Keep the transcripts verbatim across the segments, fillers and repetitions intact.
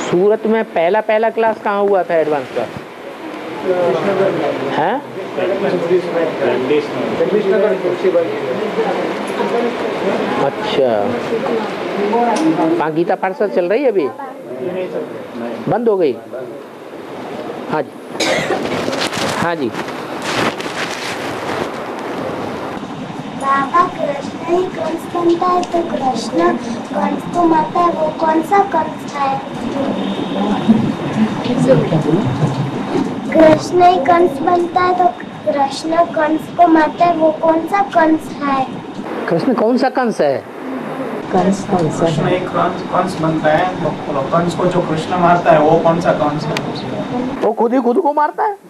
सूरत में पहला पहला क्लास कहाँ हुआ था एडवांस का? हैं? अच्छा, वहाँ गीता पाठशाला चल रही है अभी? बंद हो गई? हाँ जी, हाँ जी। बाबा कृष्ण ही कंस बनता है तो कृष्ण कंस को मारता है, वो कौन सा कंस है? कृष्ण ही कंस बनता है तो कृष्ण कंस को मारता है, वो कौन सा कंस है? कृष्ण कौन सा कंस है? कंस कौन सा कृष्ण एक कंस कंस बनता है तो कंस को जो कृष्ण मारता है वो कौन सा कंस है? वो खुद ही खुद को मारता है।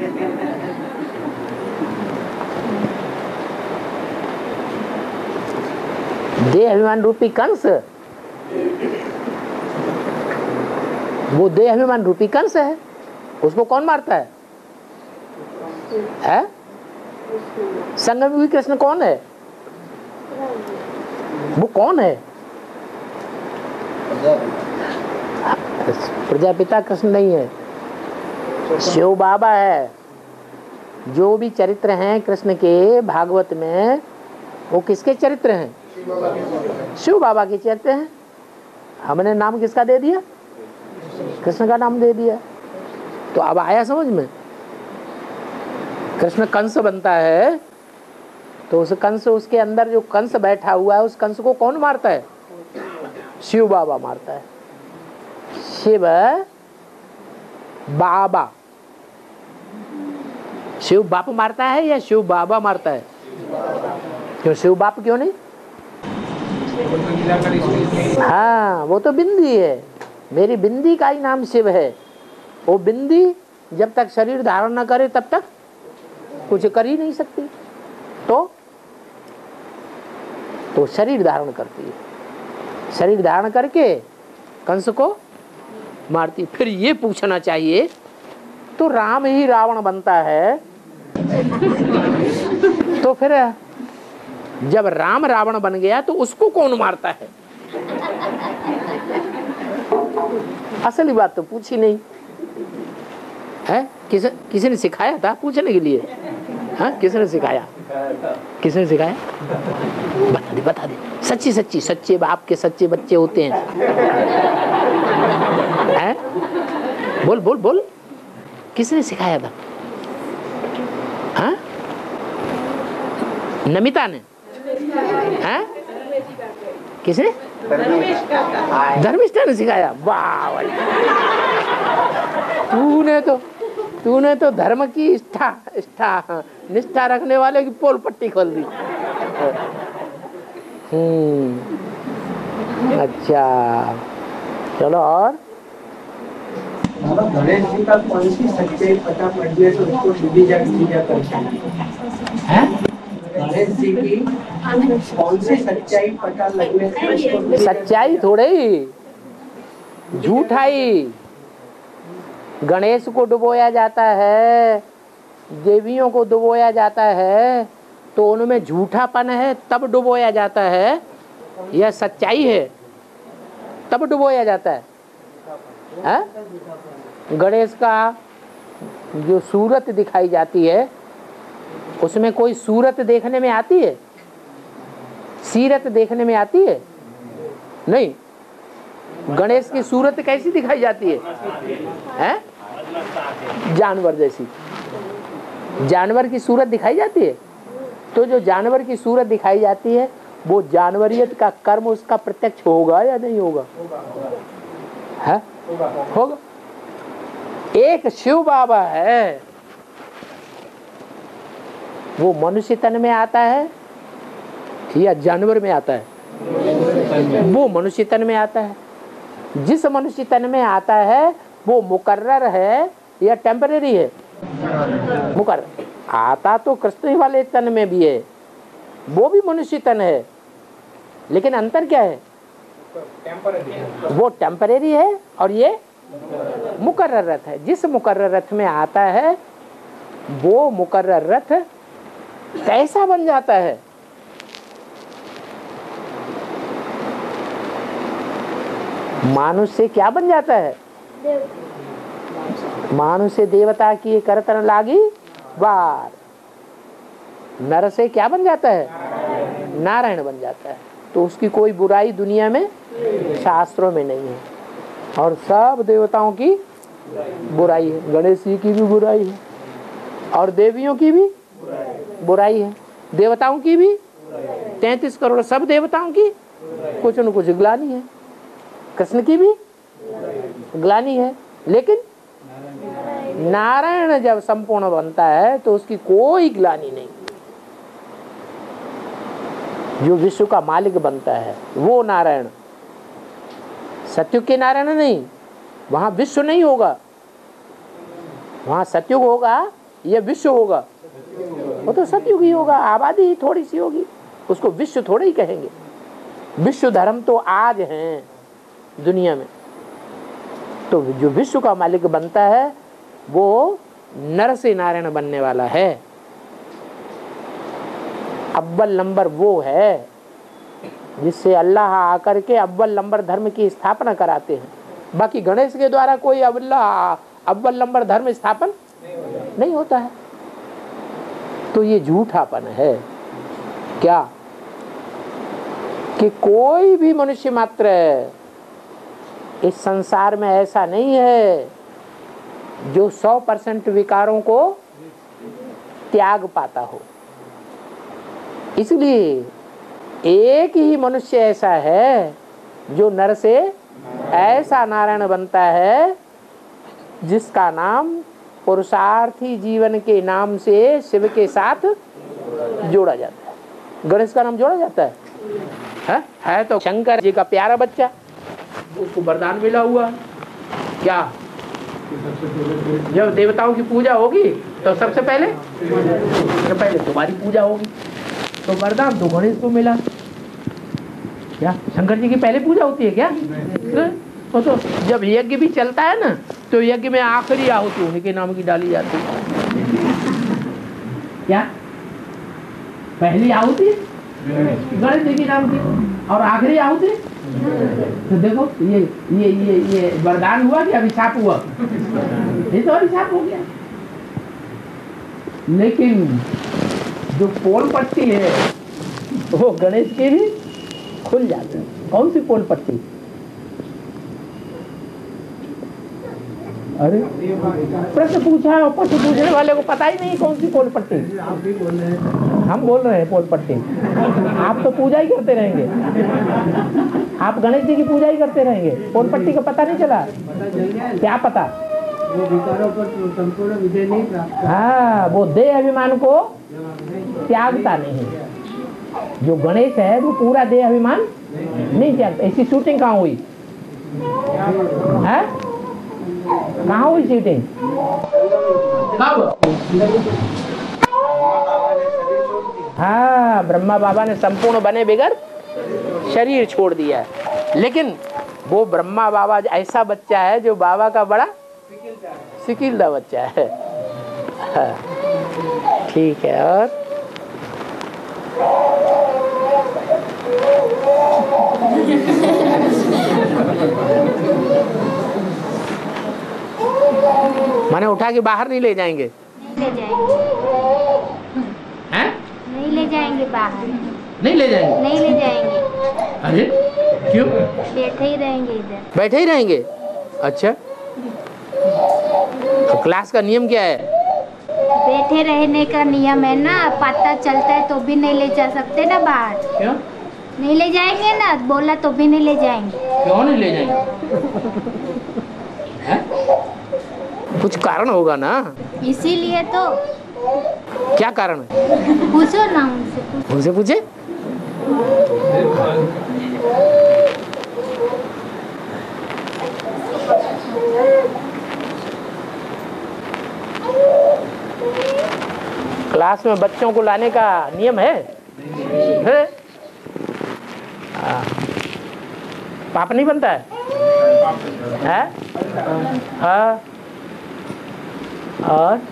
देह अभिमान रूपी कंस, वो देह अभिमान रूपी कंस है, उसको कौन मारता है? है? संगम में कृष्ण कौन है? वो कौन है? प्रजापिता कृष्ण नहीं है, शिव बाबा है। जो भी चरित्र हैं कृष्ण के भागवत में, वो किसके चरित्र हैं? शिव बाबा के चरित्र हैं। हमने नाम किसका दे दिया? कृष्ण का नाम दे दिया। तो अब आया समझ में? कृष्ण कंस बनता है तो उस कंस, उसके अंदर जो कंस बैठा हुआ है, उस कंस को कौन मारता है? शिव बाबा मारता है। शिव बाबा, शिव बाप मारता है या शिव बाबा मारता है? क्यों शिव बाप क्यों नहीं? हाँ, वो तो बिंदी है, मेरी बिंदी का ही नाम शिव है। वो बिंदी जब तक शरीर धारण न करे तब तक कुछ कर ही नहीं सकती, तो तो शरीर धारण करती है, शरीर धारण करके कंस को मारती। फिर ये पूछना चाहिए, तो राम ही रावण बनता है, तो फिर जब राम रावण बन गया तो उसको कौन मारता है? असली बात तो पूछी नहीं है। किस किसी ने सिखाया था पूछने के लिए? हाँ, किसने सिखाया? किसने सिखाया? बता दे, बता दे, सच्ची सच्ची। सच्चे बाप के सच्चे बच्चे होते हैं, हैं? बोल बोल बोल, किसने सिखाया था? हाँ, नमिता ने? हैं? किसने? धर्मिष्ठा ने सिखाया। वाह, तूने तो तूने तो धर्म की निष्ठा निष्ठा निष्ठा रखने वाले की पोल पट्टी खोल दी। हम्म, अच्छा, चलो। और गणेश जी का कौन सी सच्चाई पता पड़ गया तो उसको पूजा पूजा करते हैं? गणेश जी की कौन सी सच्चाई पता लगने से उसको? सच्चाई थोड़े ही, झूठाई। गणेश को डुबोया जाता है, देवियों को डुबोया जाता है, तो उनमें झूठापन है तब डुबोया जाता है, यह सच्चाई है तब डुबोया जाता है, है? गणेश का जो सूरत दिखाई जाती है, उसमें कोई सूरत देखने में आती है? सीरत देखने में आती है? नहीं। गणेश की सूरत कैसी दिखाई जाती है? हैं? जानवर जैसी। जानवर की सूरत दिखाई जाती है। तो जो जानवर की सूरत दिखाई जाती है, वो जानवरियत का कर्म उसका प्रत्यक्ष होगा या नहीं होगा? है? होगा। एक शिव बाबा है, वो मनुष्य तन में आता है या जानवर में आता है? वो मनुष्य तन में आता है। जिस मनुष्य तन में आता है वो मुकर्रर है या टेम्परेरी है? मुकर्रर। आता तो कृष्ण वाले तन में भी है, वो भी मनुष्य तन है, लेकिन अंतर क्या है? वो टेम्परेरी है और ये मुकर्रर रथ है। जिस मुकर्रर रथ में आता है वो मुकर्रर रथ कैसा बन जाता है? मानुष से क्या बन जाता है? मानुष्य देवता की करतन लागी बार, नर से क्या बन जाता है? नारायण बन जाता है। तो उसकी कोई बुराई दुनिया में शास्त्रों में नहीं है। और सब देवताओं की बुराई है, गणेश जी की भी बुराई है और देवियों की भी बुराई है, देवताओं की भी, तैंतीस करोड़ सब देवताओं की कुछ न कुछ ग्लानि है, कृष्ण की भी ग्लानि है। लेकिन नारायण जब संपूर्ण बनता है तो उसकी कोई ग्लानि नहीं। जो विश्व का मालिक बनता है वो नारायण, सत्युग के नारायण नहीं। वहां विश्व नहीं होगा, वहां सत्युग होगा या विश्व होगा? वो तो सत्युग ही होगा, आबादी ही थोड़ी सी होगी, उसको विश्व थोड़े ही कहेंगे। विश्व धर्म तो आज हैं दुनिया में। तो जो विश्व का मालिक बनता है वो नर से नारायण बनने वाला है। अव्वल नंबर वो है जिससे अल्लाह आकर के अव्वल नंबर धर्म की स्थापना कराते हैं। बाकी गणेश के द्वारा कोई अल्लाह अव्वल नंबर धर्म स्थापन नहीं होता है। तो ये झूठापन है क्या कि कोई भी मनुष्य मात्र इस संसार में ऐसा नहीं है जो सौ परसेंट विकारों को त्याग पाता हो। इसलिए एक ही मनुष्य ऐसा है जो नर से ऐसा नारायण बनता है जिसका नाम पुरुषार्थी जीवन के नाम से शिव के साथ जोड़ा जाता है। गणेश का नाम जोड़ा जाता है, है, है तो शंकर जी का प्यारा बच्चा, उसको वरदान मिला हुआ। क्या जब देवताओं की पूजा होगी तो सबसे पहले सबसे पहले तुम्हारी पूजा होगी, तो वरदान तो गणेश को मिला। क्या शंकर जी की पहले पूजा होती है क्या? तो, तो जब यज्ञ भी चलता है ना तो यज्ञ में आखिरी आहुति उन्हीं के नाम की डाली जाती है। क्या पहली आहुति गणेश जी के नाम की और आखिरी आहुति? तो देखो ये ये ये ये वरदान हुआ कि अभिशाप हुआ? ये तो अभिशाप हो गया। लेकिन जो पोल पट्टी है वो गणेश की भी खुल जाती है। कौन सी पोल पट्टी? अरे प्रश्न पूछा और प्रश्न पूछने वाले को पता ही नहीं कौन सी पोल पट्टी। हम बोल रहे हैं पोल पट्टी, आप तो पूजा ही करते रहेंगे, आप गणेश जी की पूजा ही करते रहेंगे, पोल पट्टी का पता नहीं चला? क्या पता? वो विकारों पर संपूर्ण विजय नहीं प्राप्त। हाँ, वो देह अभिमान को त्यागता नहीं। जो गणेश है वो पूरा देह अभिमान नहीं त्यागता। ऐसी शूटिंग कहाँ हुई है? कहाँ हुई शूटिंग? कब? हाँ, ब्रह्मा बाबा ने संपूर्ण बने बिगर शरीर छोड़ दिया है। लेकिन वो ब्रह्मा बाबा ऐसा बच्चा है जो बाबा का बड़ा सिकिलदा बच्चा है। हाँ, ठीक है। और माने उठा के बाहर नहीं ले जाएंगे? नहीं ले जाएंगे। हैं? नहीं ले जाएंगे बाहर। नहीं ले जाएंगे? नहीं ले जाएंगे। अरे क्यों? बैठे ही रहेंगे इधर। बैठे ही रहेंगे? अच्छा, तो क्लास का नियम क्या है? बैठे रहने का नियम है ना, पता चलता है तो भी नहीं ले जा सकते ना बाहर। क्यों नहीं ले जाएंगे ना, बोला तो भी नहीं ले जाएंगे। क्यों नहीं ले जाएंगे? है? कुछ कारण होगा ना? इसीलिए तो। क्या कारण है? पूछो ना उनसे। उनसे पूछे। क्लास में बच्चों को लाने का नियम है? है? पाप नहीं बनता है? है? हाँ। और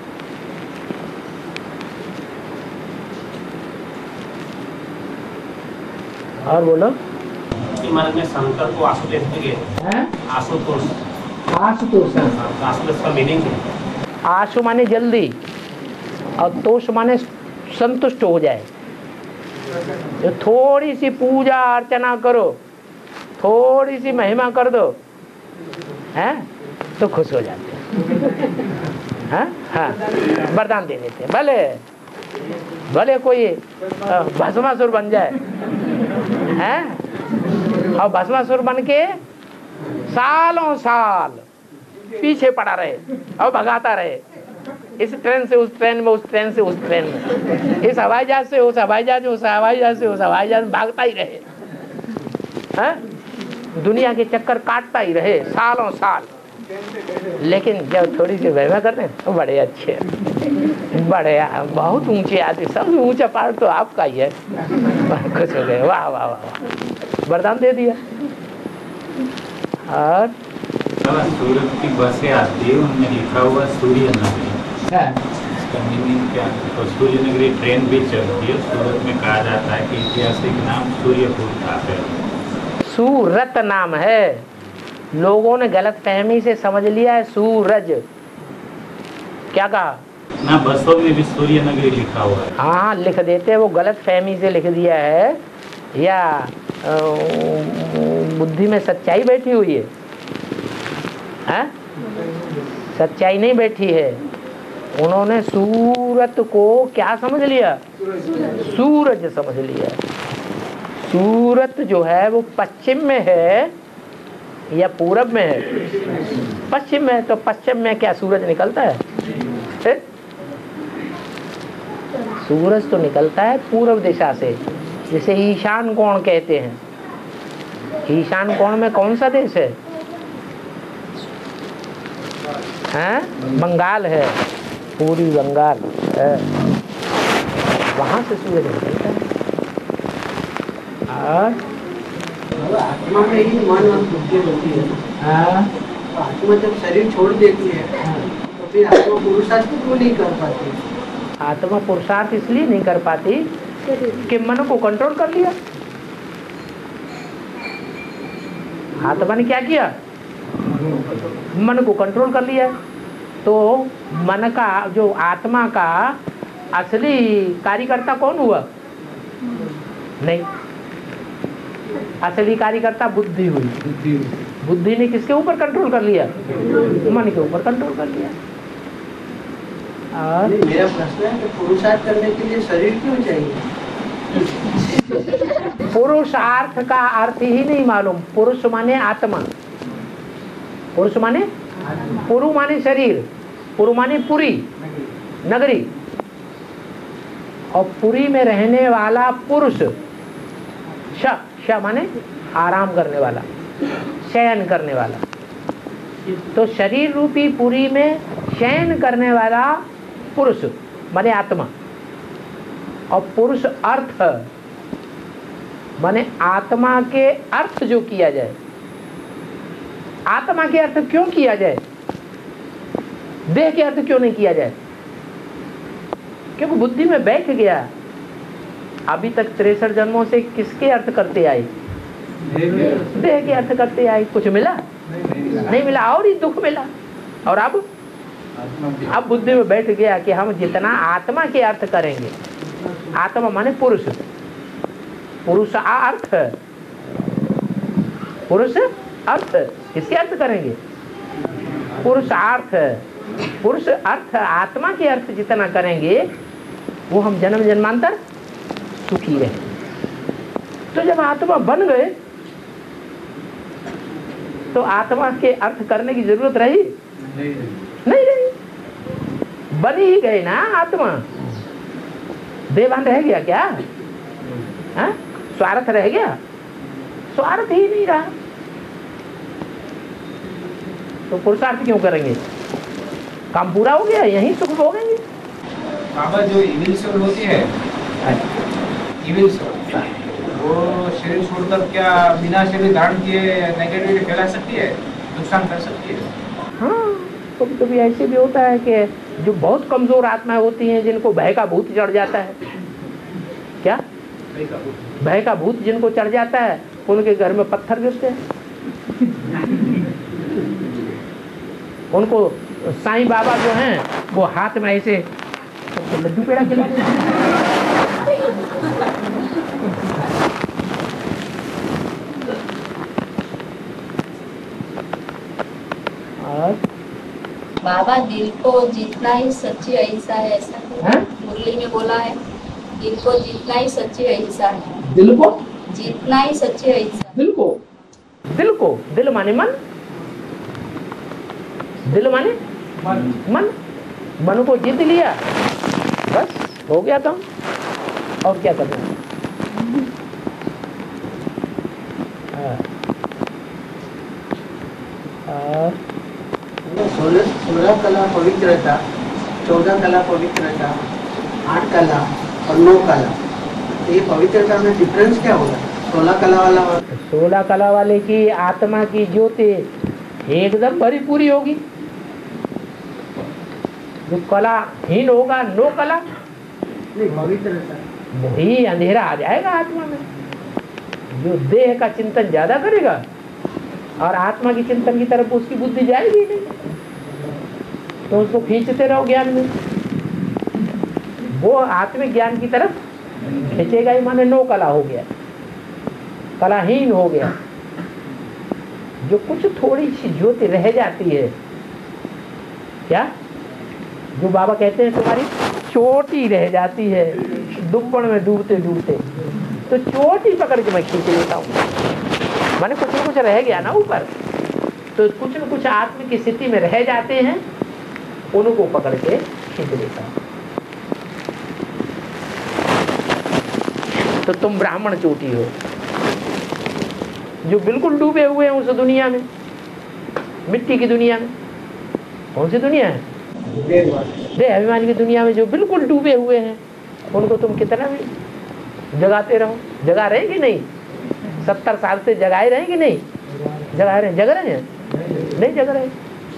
और बोलो। मार्ग में शंकर को आशु देखते गए, आशुतोष आशुतोषम। ट्रांसलेट का मीनिंग है। आशु माने जल्दी और तोष माने संतुष्ट हो जाए। जो थोड़ी सी पूजा अर्चना करो, थोड़ी सी महिमा कर दो, हैं तो खुश हो जाते हैं। हाँ हाँ, वरदान दे देते हैं। भले भले कोई भस्मासुर बन जाए, हैं, और भस्मासुर बन के सालों साल पीछे पड़ा रहे और भगाता रहे, इस ट्रेन से उस ट्रेन में, उस ट्रेन से उस ट्रेन में, इस हवाई जहाज से उस हवाई जहाज में, उस हवाई जहाज से उस हवाई जहाज में भागता ही रहे, हैं, दुनिया के चक्कर काटता ही रहे सालों साल। लेकिन जब थोड़ी सी महिमा करते हैं तो बड़े अच्छे, बड़े बहुत ऊंचे आदमी, सबसे ऊंचा पहाड़ तो आपका ही है। खुश हो गए, वाह वाह वाह, वरदान दे दिया। और सूरत की बसें आती है, उनमें लिखा हुआ सूर्य नगरी, इसका मीनिंग क्या है? तो सूर्य नगरी ट्रेन भी चलती है। सूरत में कहा जाता है कि ऐतिहासिक नाम सूर्यपुर था है। सूरत नाम है, लोगों ने गलत फहमी से समझ लिया है सूरज। क्या कहा ना, बसों में भी सूर्य नगरी लिखा हुआ है। हाँ लिख देते हैं, वो गलत फहमी से लिख दिया है, या बुद्धि में सच्चाई बैठी हुई है? है? सच्चाई नहीं बैठी है। उन्होंने सूरत को क्या समझ लिया? सूरज समझ लिया। सूरत जो है वो पश्चिम में है या पूरब में है? पश्चिम में। तो पश्चिम में क्या सूरज निकलता है? है? सूरज तो निकलता है पूर्व दिशा से, जिसे ईशान कोण कहते हैं। ईशान कोण में कौन सा देश है? हैं? बंगाल है, पूरी बंगाल है, वहां से सूरज निकलता है। और आत्मा में ही मन और बुद्धि होती है। आत्मा जब शरीर छोड़ देती है तो फिर आत्मा पुरुषार्थ क्यों नहीं कर पाती? आत्मा पुरुषार्थ इसलिए नहीं कर पाती कि मन को कंट्रोल कर लिया। आत्मा ने क्या किया? मन को कंट्रोल कर लिया। तो मन का, जो आत्मा का असली कार्यकर्ता कौन हुआ? नहीं, असली कार्यकर्ता बुद्धि हुई। बुद्धि ने किसके ऊपर कंट्रोल कर लिया? मन के ऊपर कंट्रोल कर लिया। और मेरा प्रश्न है कि पुरुषार्थ करने के लिए शरीर क्यों चाहिए? पुरुषार्थ का अर्थ ही नहीं मालूम। पुरुष माने आत्मा, पुरुष माने पुरु माने शरीर, पुरु माने पुरी नगरी, और पुरी में रहने वाला पुरुष। श श माने आराम करने वाला, शयन करने वाला। तो शरीर रूपी पुरी में शयन करने वाला पुरुष माने आत्मा। और पुरुष अर्थ माने आत्मा के अर्थ जो किया जाए। आत्मा के अर्थ क्यों किया जाए? देह के अर्थ क्यों नहीं किया जाए? क्योंकि बुद्धि में बैठ गया। अभी तक तिरसठ जन्मों से किसके अर्थ करते आए? देह के अर्थ करते आए। कुछ मिला? नहीं मिला, और ही दुख मिला। और अब अब बुद्धि में बैठ गया कि हम जितना आत्मा के अर्थ करेंगे। आत्मा माने पुरुष, पुरुष अर्थ, पुरुष अर्थ, किसके अर्थ करेंगे? पुरुषार्थ, पुरुष अर्थ, आत्मा के अर्थ जितना करेंगे वो हम जन्म जन्मांतर सुखी रहे। तो जब आत्मा बन गए तो आत्मा के अर्थ करने की जरूरत रही? नहीं, नहीं रही। बन ही गए ना आत्मा। देवान रह गया क्या? हाँ? स्वार्थ रह गया? स्वार्थ ही नहीं रहा। तो पुरुषार्थ क्यों करेंगे? काम पूरा हो गया, यहीं सुख भोगेंगे। बाबा, जो इविल सोल होती है, इविल सोल, वो शरीर छोड़कर क्या बिना शरीर धारण किए नेगेटिविटी फैला सकती है, नुकसान कर सकती है? हाँ, कभी कभी ऐसे भी होता है कि जो बहुत कमजोर आत्माएं होती हैं, जिनको भय का भूत चढ़ जाता है। क्या? भय का भूत जिनको चढ़ जाता है, उनके घर में पत्थर गिरते हैं। उनको साईं बाबा जो हैं वो हाथ में ऐसे लड्डू पेड़ा खिलाते हैं। और बाबा दिल को जितना ही सच्ची अहिंसा है, ऐसा हैं? मुरली में बोला है, दिल को जितना ही सच्ची अहिंसा है, दिल को जितना ही सच्ची अहिंसा। दिल को दिल को दिल माने मन, दिल माने मन मन मन को जीत लिया, बस हो गया काम। और क्या करना है? हाँ। सोलह सोलह कला पवित्रता, चौदह कला पवित्रता, आठ कला और नौ कला, तो ये पवित्रता में डिफरेंस क्या होगा? सोलह कला वाला सोलह कला वाले की आत्मा की ज्योति एकदम भरी पूरी होगी। जो कलाहीन होगा, नो कला, नहीं पवित्रता, वही अंधेरा आ जाएगा आत्मा में। जो देह का चिंतन ज्यादा करेगा और आत्मा की चिंतन की तरफ उसकी बुद्धि जाएगी नहीं, तो उसको खींचते रहो ज्ञान में, वो आत्मिक ज्ञान की तरफ खींचेगा ही, माने नो कला हो गया, कलाहीन हो गया। जो कुछ थोड़ी सी ज्योति रह जाती है, क्या जो बाबा कहते हैं तुम्हारी चोटी रह जाती है दुब्बड़ में डूबते डूबते, तो चोटी पकड़ के मैं खींच लेता हूँ, माने कुछ न कुछ रह गया ना ऊपर, तो कुछ न कुछ आत्म की स्थिति में रह जाते हैं, उनको पकड़ के खींच लेता हूँ। तो तुम ब्राह्मण चोटी हो जो बिल्कुल डूबे हुए हैं उस दुनिया में, मिट्टी की दुनिया में। कौन सी दुनिया है? देह अभिमान की दुनिया में जो बिल्कुल डूबे हुए हैं, उनको तुम कितना भी जगाते रहो, जगा रहे कि नहीं? सत्तर साल से जगाए रहे कि नहीं? जगा रहे, जग रहे हैं? नहीं जग रहे।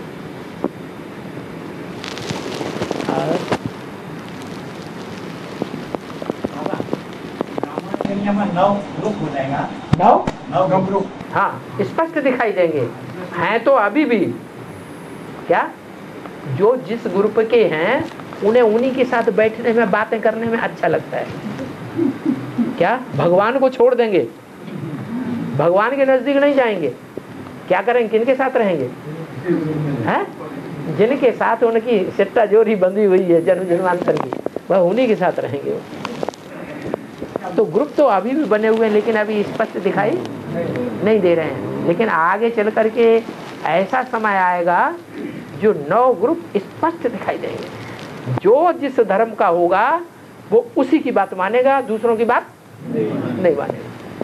नौ ग्रुप हो जाएगा, नौ नौ ग्रुप, हाँ स्पष्ट दिखाई देंगे, हैं तो अभी भी। क्या जो जिस ग्रुप के हैं उन्हें उन्हीं के साथ बैठने में, बातें करने में अच्छा लगता है। क्या भगवान को छोड़ देंगे, भगवान के नजदीक नहीं जाएंगे, क्या करेंगे? किनके साथ रहेंगे? हैं? जिनके साथ उनकी सिट्टा जोरी बंधी हुई है जन्म जन्मांतर की, वह उन्हीं के साथ रहेंगे। तो ग्रुप तो अभी भी बने हुए हैं, लेकिन अभी स्पष्ट दिखाई नहीं दे रहे हैं। लेकिन आगे चल करके ऐसा समय आएगा जो नौ ग्रुप स्पष्ट दिखाई देंगे। जो जिस धर्म का होगा वो उसी की बात मानेगा, दूसरों की बात नहीं मानेगा।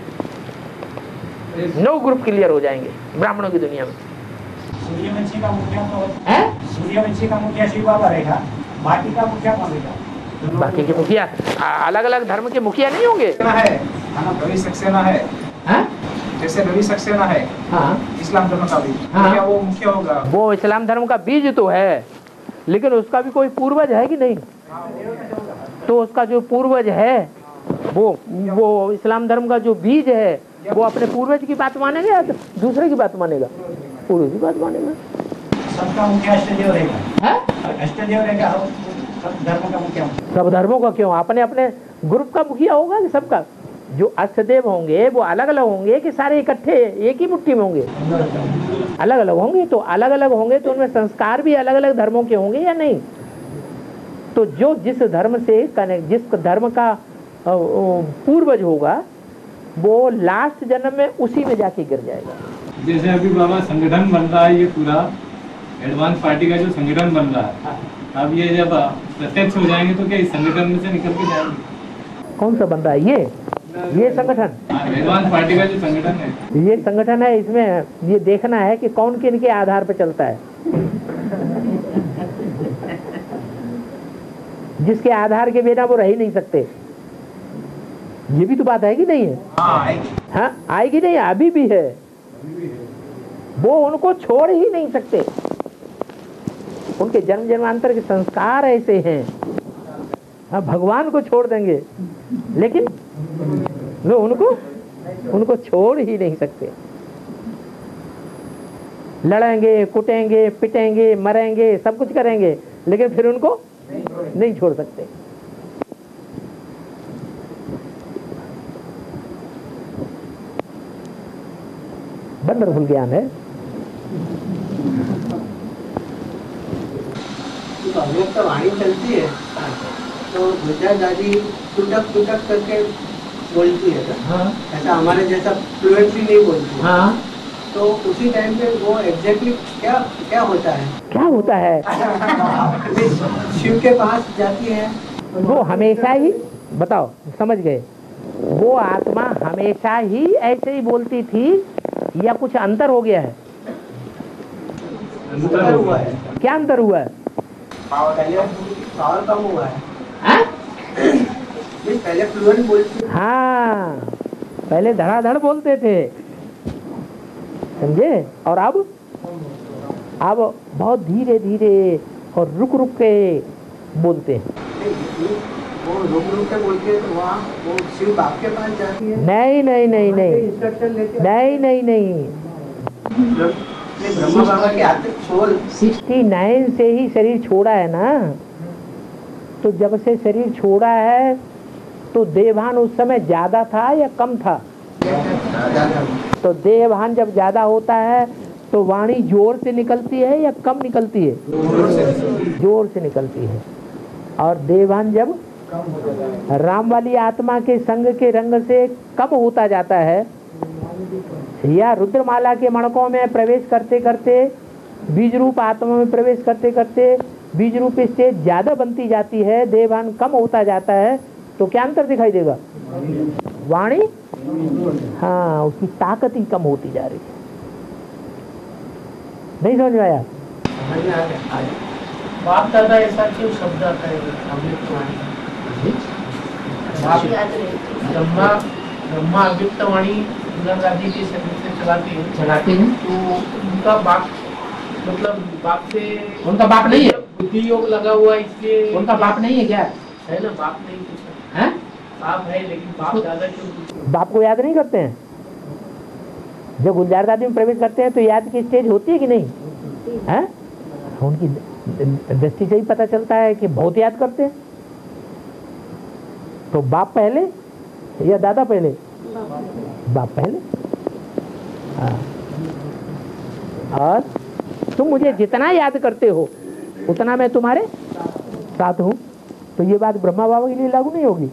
नौ ग्रुप क्लियर हो जाएंगे ब्राह्मणों की दुनिया में। सूर्यवंशी का मुखिया तो है? सूर्यवंशी का मुखिया शिव बाबा रहेगा, बाकी का मुखिया कौन रहेगा? बाकी के मुखिया अलग अलग धर्म के मुखिया नहीं होंगे। है रवि सक्सेना है, हाँ? जैसे रवि सक्सेना है, हाँ। इस्लाम धर्म का भी, हाँ। क्या वो मुख्य होगा? वो इस्लाम धर्म का बीज तो है, लेकिन उसका भी कोई पूर्वज है कि नहीं? तो उसका जो पूर्वज है वो वो इस्लाम धर्म का जो बीज है वो अपने पूर्वज की बात मानेगा या दूसरे की बात मानेगा? पूर्वज की बात मानेगा। सबका मुखिया अष्टदेव रहेगा, है? अष्टदेव रहेगा, सब धर्मों का मुखिया। सब धर्मों का क्यों? अपने अपने ग्रुप का मुखिया होगा कि सबका? जो अष्टदेव होंगे वो अलग अलग होंगे कि सारे इकट्ठे एक ही मुट्ठी में होंगे? अलग अलग होंगे। तो अलग अलग होंगे तो उनमें संस्कार भी अलग अलग धर्मों के होंगे या नहीं? तो जो जिस धर्म से कनेक्ट, जिस धर्म का पूर्वज होगा वो लास्ट जन्म में उसी में जाके गिर जाएगा। जैसे अभी बाबा संगठन बन रहा है, ये पूरा एडवांस पार्टी का जो संगठन बन रहा है, अब ये जब प्रत्यक्ष हो जाएंगे तो क्या इस संगठन में से निकल के जाएंगे? कौन सा बन रहा है? ये ये संगठन, एडवांस पार्टी का जो संगठन है, ये संगठन है। इसमें ये देखना है कि कौन किन के आधार पर चलता है। जिसके आधार के बिना वो रह ही नहीं सकते। ये भी तो बात है कि नहीं है? हाँ आएगी नहीं, अभी भी है। वो उनको छोड़ ही नहीं सकते, उनके जन्म जन्मांतर के संस्कार ऐसे हैं। हाँ भगवान को छोड़ देंगे लेकिन वो उनको उनको छोड़ ही नहीं सकते। लड़ेंगे, कुटेंगे, पिटेंगे, मरेंगे, सब कुछ करेंगे, लेकिन फिर उनको नहीं छोड़ सकते। वंडरफुल ज्ञान है। तो अगर तो वाणी चलती है तो गुजरात दादी टूटक टूटक करके बोलती है ना। हाँ। ऐसा हमारे जैसा फ्लुएंटली नहीं बोलती। हाँ। तो उसी टाइम पे वो एग्जैक्टली क्या क्या होता है? क्या होता है? शिव के पास जाती है, वो हमेशा ही, बताओ समझ गए, वो आत्मा हमेशा ही ऐसे ही बोलती थी या कुछ अंतर हो गया है? अंतर हुआ है। क्या अंतर हुआ है? पहले पावर कम हुआ है। हाँ? पहले फ्लुएंट बोलती। हाँ, पहले धड़ाधड़ बोलते थे, समझे, और अब अब बहुत धीरे धीरे और रुक रुक के बोलते हैं। वो रुक रुक के बोलते हैं तो वहाँ वो शिव बाप के पास जाती है। नहीं नहीं नहीं नहीं इंस्ट्रक्शन लेते नहीं नहीं नहीं ब्रह्मा बाबा के हाथ छोड़ सिक्सटी नाइन से ही शरीर छोड़ा है ना, तो जब से शरीर छोड़ा है तो देवभान उस समय ज्यादा था या कम था? तो देवभान जब ज्यादा होता है तो वाणी जोर से निकलती है या कम निकलती है? जोर से निकलती है। और देवभान जब राम वाली आत्मा के संग के रंग से कम होता जाता है या रुद्रमाला के मणकों में प्रवेश करते करते बीज रूप आत्मा में प्रवेश करते करते बीज रूप स्टेज ज्यादा बनती जाती है, देवभान कम होता जाता है, तो क्या अंतर दिखाई देगा? वाणी, हाँ, उसकी ताकत ही कम होती जा रही है। नहीं समझ में आया? बाप दादा ऐसा क्यों शब्द आता है? ब्रह्मा ब्रह्मा अव्यक्तवाणी गांधी के शरीर से चलाते हैं चलाते हैं तो उनका बाप, मतलब बाप से उनका बाप नहीं है, बुद्धि योग लगा हुआ है, इसलिए उनका बाप नहीं है क्या? है ना, बाप नहीं पूछा है? बाप है, लेकिन बाप दादा क्यों पूछा? बाप को याद नहीं करते हैं? जब गुलजार दादी में प्रवेश करते हैं तो याद की स्टेज होती है कि नहीं? है? उनकी दृष्टि से ही पता चलता है कि बहुत याद करते हैं। तो बाप पहले या दादा पहले? बाप पहले। हाँ। और तुम मुझे जितना याद करते हो उतना मैं तुम्हारे साथ हूं, तो ये बात ब्रह्मा बाबा के लिए लागू नहीं होगी?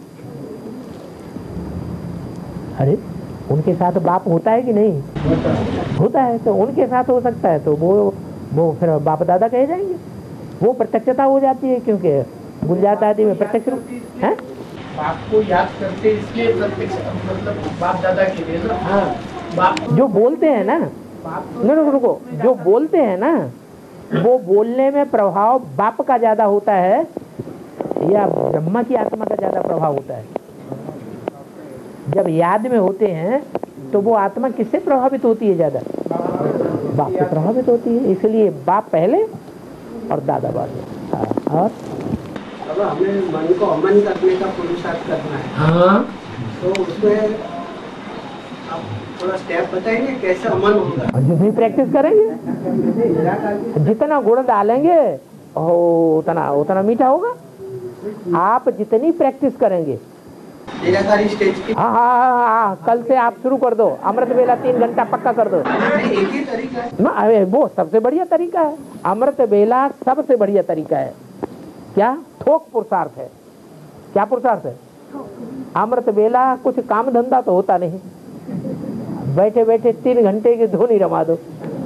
अरे उनके साथ बाप होता है कि नहीं? होता है, तो उनके साथ हो सकता है तो वो वो फिर बाप दादा कहे जाएंगे, वो प्रत्यक्षता हो जाती है, क्योंकि गुलजार दादी में प्रत्यक्ष है। बाप को याद करते इसलिए प्रत्यक्ष, मतलब बाप दादा के लिए ना। हाँ, बाप जो बोलते हैं ना, रुको रुको, जो बोलते हैं ना, वो बोलने में प्रभाव बाप का ज्यादा होता है या ब्रह्मा की आत्मा का ज्यादा प्रभाव होता है? जब याद में होते हैं तो वो आत्मा किससे प्रभावित होती है ज्यादा? बाप से प्रभावित होती है, इसलिए बाप पहले और दादा बाद में। और अब हमें मन को अमन करने का पुरुषार्थ करना है। हाँ, तो उसमें आप थोड़ा स्टेप बताएंगे कैसे अमन होगा? जितनी प्रैक्टिस करेंगे, जितना गुण डालेंगे उतना उतना मीठा होगा। आप जितनी प्रैक्टिस करेंगे, निराकारी स्टेज की, हाँ हाँ हाँ हाँ, कल से आप शुरू कर दो, अमृत वेला तीन घंटा पक्का कर दो। एक ही तरीका है ना, अरे वो सबसे बढ़िया तरीका है। अमृत वेला सबसे बढ़िया तरीका है। क्या? थोक पुरुषार्थ है। क्या पुरुषार्थ है? अमृत वेला कुछ काम धंधा तो होता नहीं, बैठे बैठे तीन घंटे की धोनी रमा दो।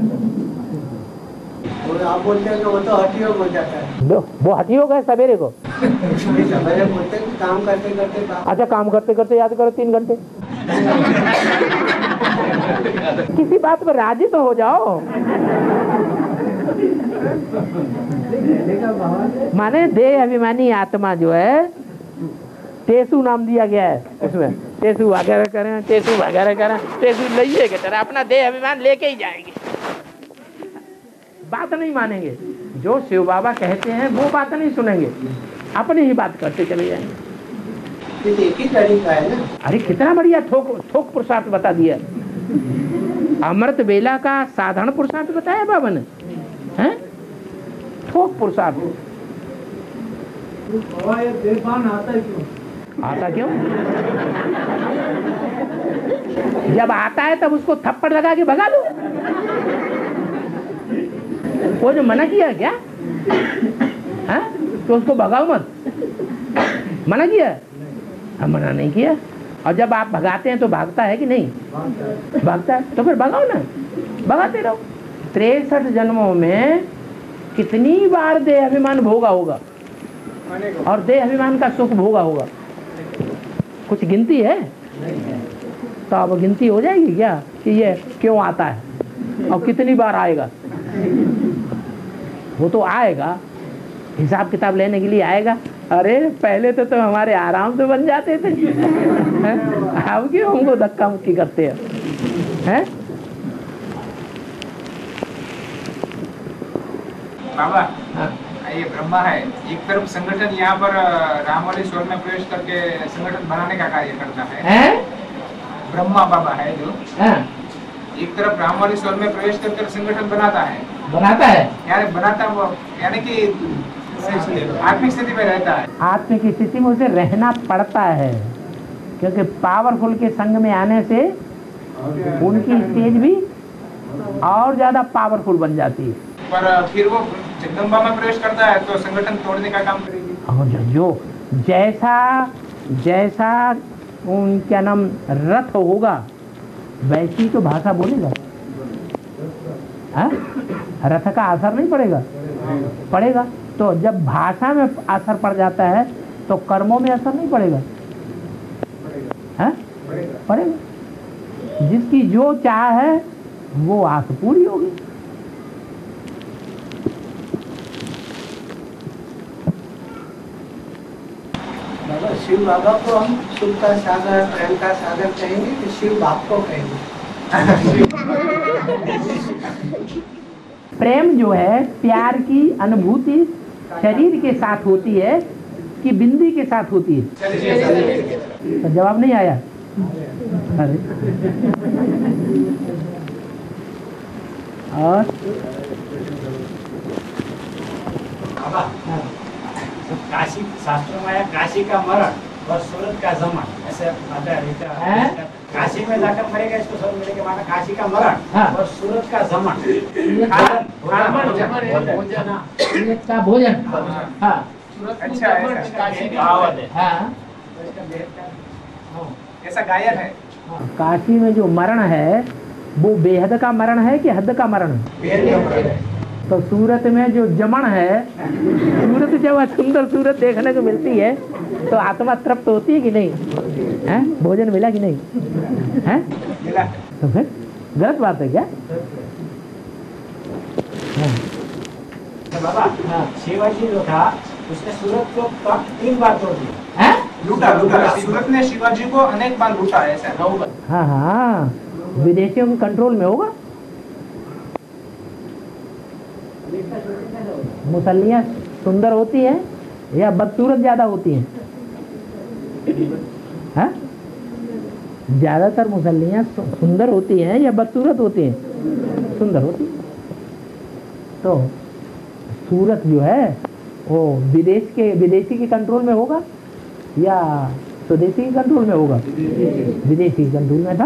आप बोलते हैं कि वो तो हठ योग हो जाता है। लो, वो हठ योग है सवेरे को। सवेरे बोलते हैं कि काम करते करते काम। अच्छा, काम करते करते याद करो तीन घंटे। किसी बात पर राजी तो हो जाओ। माने देह अभिमानी आत्मा जो है, टेसु नाम दिया गया है उसमें, टेसु वगैरह करें, टेसु वगैरह करें, टेसु लइए के तरह अपना देह अभिमान लेके ही जाएंगे, बात नहीं मानेंगे। जो शिव बाबा कहते हैं वो बात नहीं सुनेंगे, अपनी ही बात करते चले जाएंगे। एक ही तरीका है ना। अरे कितना बढ़िया थोक थोक पुरुषार्थ बता दिया। अमृत बेला का साधारण पुरुषार्थ बताया बाबा ने, हैं? थोक पुरुषार्थ। आता क्यों? आता क्यों? जब आता है तब उसको थप्पड़ लगा के भगा दो। वो जो मना किया क्या, है? तो उसको भगाओ मत, मना किया? हम मना नहीं किया। और जब आप भगाते हैं तो भागता है कि नहीं? भागता है। तो फिर भगाओ ना, भगाते रहो। तिरसठ जन्मों में कितनी बार देह अभिमान भोगा होगा और देह अभिमान का सुख भोगा होगा, कुछ गिनती है? तो अब गिनती हो जाएगी क्या कि ये क्यों आता है और कितनी बार आएगा? वो तो आएगा, हिसाब किताब लेने के लिए आएगा। अरे पहले तो तुम हमारे आराम से बन जाते थे, अब क्यों हमको धक्का मुक्की करते हैं? हैं? बाबा, ये ब्रह्मा है, एक तरफ संगठन यहाँ पर रामवाली स्वर में प्रवेश करके संगठन बनाने का कार्य करता है, है? ब्रह्मा बाबा है जो, है? एक तरफ रामवाली स्वर में प्रवेश करके संगठन बनाता है, बनाता है यानी बनाता वो यानी कि आत्मिक स्थिति में रहता है। आत्मिक स्थिति में उसे रहना पड़ता है, क्योंकि पावरफुल के संग में आने से उनकी स्टेज भी और ज्यादा पावरफुल बन जाती है। पर फिर वो जगदम्बा में प्रवेश करता है तो संगठन तोड़ने का काम करेगी। जो, जो जैसा जैसा उन क्या नाम रथ होगा वैसी तो भाषा बोलेगा, है? रथ का असर नहीं पड़ेगा? पड़ेगा। तो जब भाषा में असर पड़ जाता है तो कर्मों में असर नहीं पड़ेगा, है? पड़ेगा। जिसकी जो चाह है वो आस पूरी होगी। बाबा, शिव बाबा को हम सुख का सागर, प्रेम का सागर कहेंगे कि शिव बाप को कहेंगे? प्रेम जो है, प्यार की अनुभूति शरीर के साथ होती है कि बिंदी के साथ होती है? तो जवाब नहीं आया। अरे और काशी शास्त्रों में काशी का मरण और सूरत का जमन ऐसे आता है। काशी में जाकर मरेगा, इसको सब मिलेगा, माना काशी का मरण और सूरत का जमन, का भोजन। हाँ अच्छा, ऐसा गायन है। काशी में जो मरण है वो बेहद का मरण है कि हद का मरण है? तो सूरत में जो जमन है, सूरत जब सुंदर सूरत देखने को मिलती है तो आत्मा तृप्त होती है कि नहीं? है? भोजन मिला कि नहीं? है? मिला। तो फिर गलत बात है क्या? तो बाबा, शिवाजी जो था उसने सूरत को तीन बार तोड़ दिया, लूटा लूटा सूरत ने शिवाजी को अनेक बार लूटा है ऐसा। हाँ हाँ, विदेशियों के कंट्रोल में होगा। मुसल्लियाँ सुंदर होती हैं या बदसूरत ज्यादा होती हैं? हाँ? ज्यादातर मुसल्लियाँ सुंदर होती हैं या बदसूरत होती हैं? सुंदर होती हैं। तो सूरत जो है वो विदेश के विदेशी के कंट्रोल में होगा या स्वदेशी के कंट्रोल में होगा? विदेशी के कंट्रोल में था।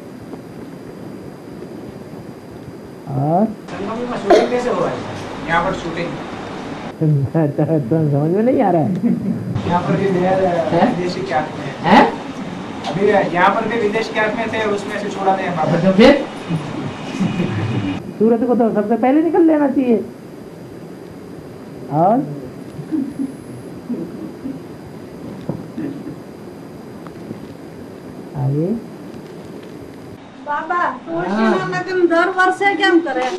और शूटिंग कैसे हुआ? यहाँ पर शूटिंग तो समझ में नहीं आ रहा है। यहाँ पर भी विदेशी क्या है? अभी यहाँ पर भी विदेश के में थे, उसमें से छोड़ा नहीं बाबा। तो फिर सूरत को तो सबसे पहले निकल लेना चाहिए। और आगे बाबा, तुलसी में लगन दर वर्षे केम करे?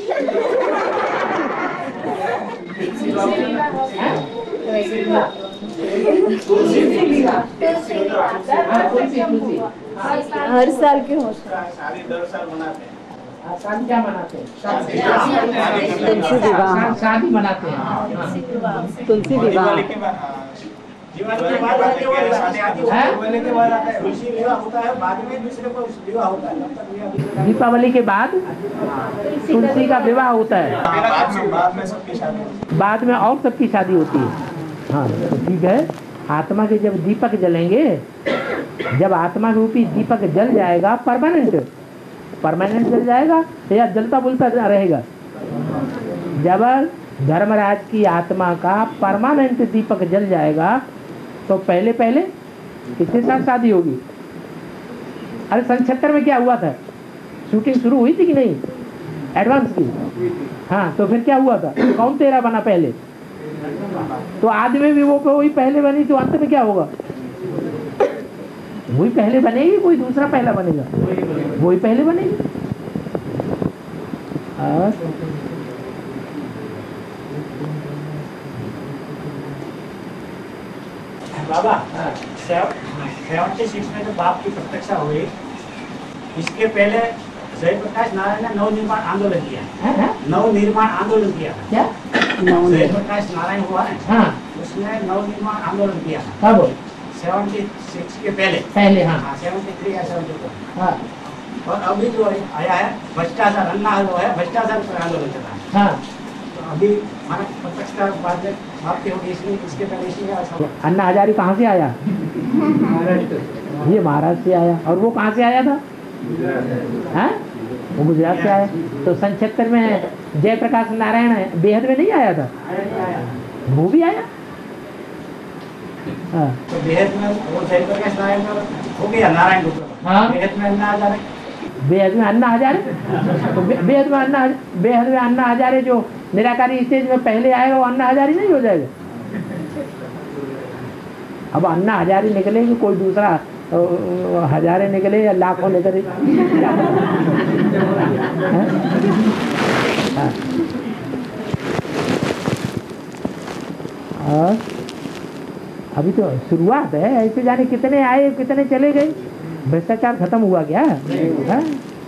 हर साल के हो शादी दर साल मनाते हैं। शादी क्या मनाते हैं? तुलसी विवाह, शादी मनाते हैं। तुलसी विवाह। दिवाली के बाद आती है, वो शादी आती है, हैं? दिवाली के बाद आता है, तुलसी विवाह होता है, बाद में दूसरे को विवाह होता है, तब तक ये अभी दीपावली के बाद तुलसी का विवाह होता है, बाद में बाद में सबकी शादी होती है। बाद में और सबकी शादी होती है। हाँ तो ठीक है, आत्मा के जब दीपक जलेंगे, जब आत्मा रूपी दीपक जल जाएगा परमानेंट, परमानेंट जल जाएगा या जलता बुलता रहेगा? जब धर्मराज की आत्मा का परमानेंट दीपक जल जाएगा तो पहले पहले किसके साथ शादी होगी? अरे सन छहत्तर में क्या हुआ था? शूटिंग शुरू हुई थी कि नहीं एडवांस की? हाँ तो फिर क्या हुआ था? कौन तेरा बना पहले? तो आदि में भी वो वही पहले बनी, तो अंत में क्या होगा? वही पहले बनेगी, कोई दूसरा पहला बनेगा? वही पहले बनेगी। और बाबा सेवेंटी सिक्स में जो बाप की प्रत्यक्षा हुई, इसके पहले जयप्रकाश नारायण ने नव निर्माण आंदोलन किया, नव निर्माण आंदोलन किया। क्या जयप्रकाश नारायण हुआ है, हाँ उसने नव निर्माण आंदोलन किया कब? सेवेंटी सिक्स के पहले पहले हाँ सेवेंटी थ्री या सेवेंटी फोर। हाँ और अभी जो आया है भ्रष्टाचार, अन्ना जो है भ्रष्टाचार पर आंदोलन चल रहा है। हाँ तो अभी हमारा प्रत्यक्षता बाद में समाप्ति होगी, इसलिए इसके पहले इसलिए अन्ना हजारी कहाँ से आया? ये महाराष्ट्र से आया। और वो कहाँ से आया था? हाँ वो गुजरात से आया। तो सन छहत्तर में जयप्रकाश नारायण बेहद में नहीं आया था? वो भी आया। हाँ तो बेहद में वो जयप्रकाश नारायण का हो गया, नारायण गुप्त। हाँ बेहद में अन्ना हजारे, बेहद में अन्ना हजारे, तो बे- बेहद में अन्ना बेहद में अन्ना हजारे जो निराकारी स्टेज में पहले आएगा वो अन्ना हजारी नहीं हो जाएगा? अब अन्ना हजारी निकले कि कोई दूसरा अ, हजारे निकले या लाखों निकले? हैं? हाँ। और अभी तो शुरुआत है, ऐसे जाने कितने आए कितने चले गए। भ्रष्टाचार खत्म हुआ क्या? हाँ?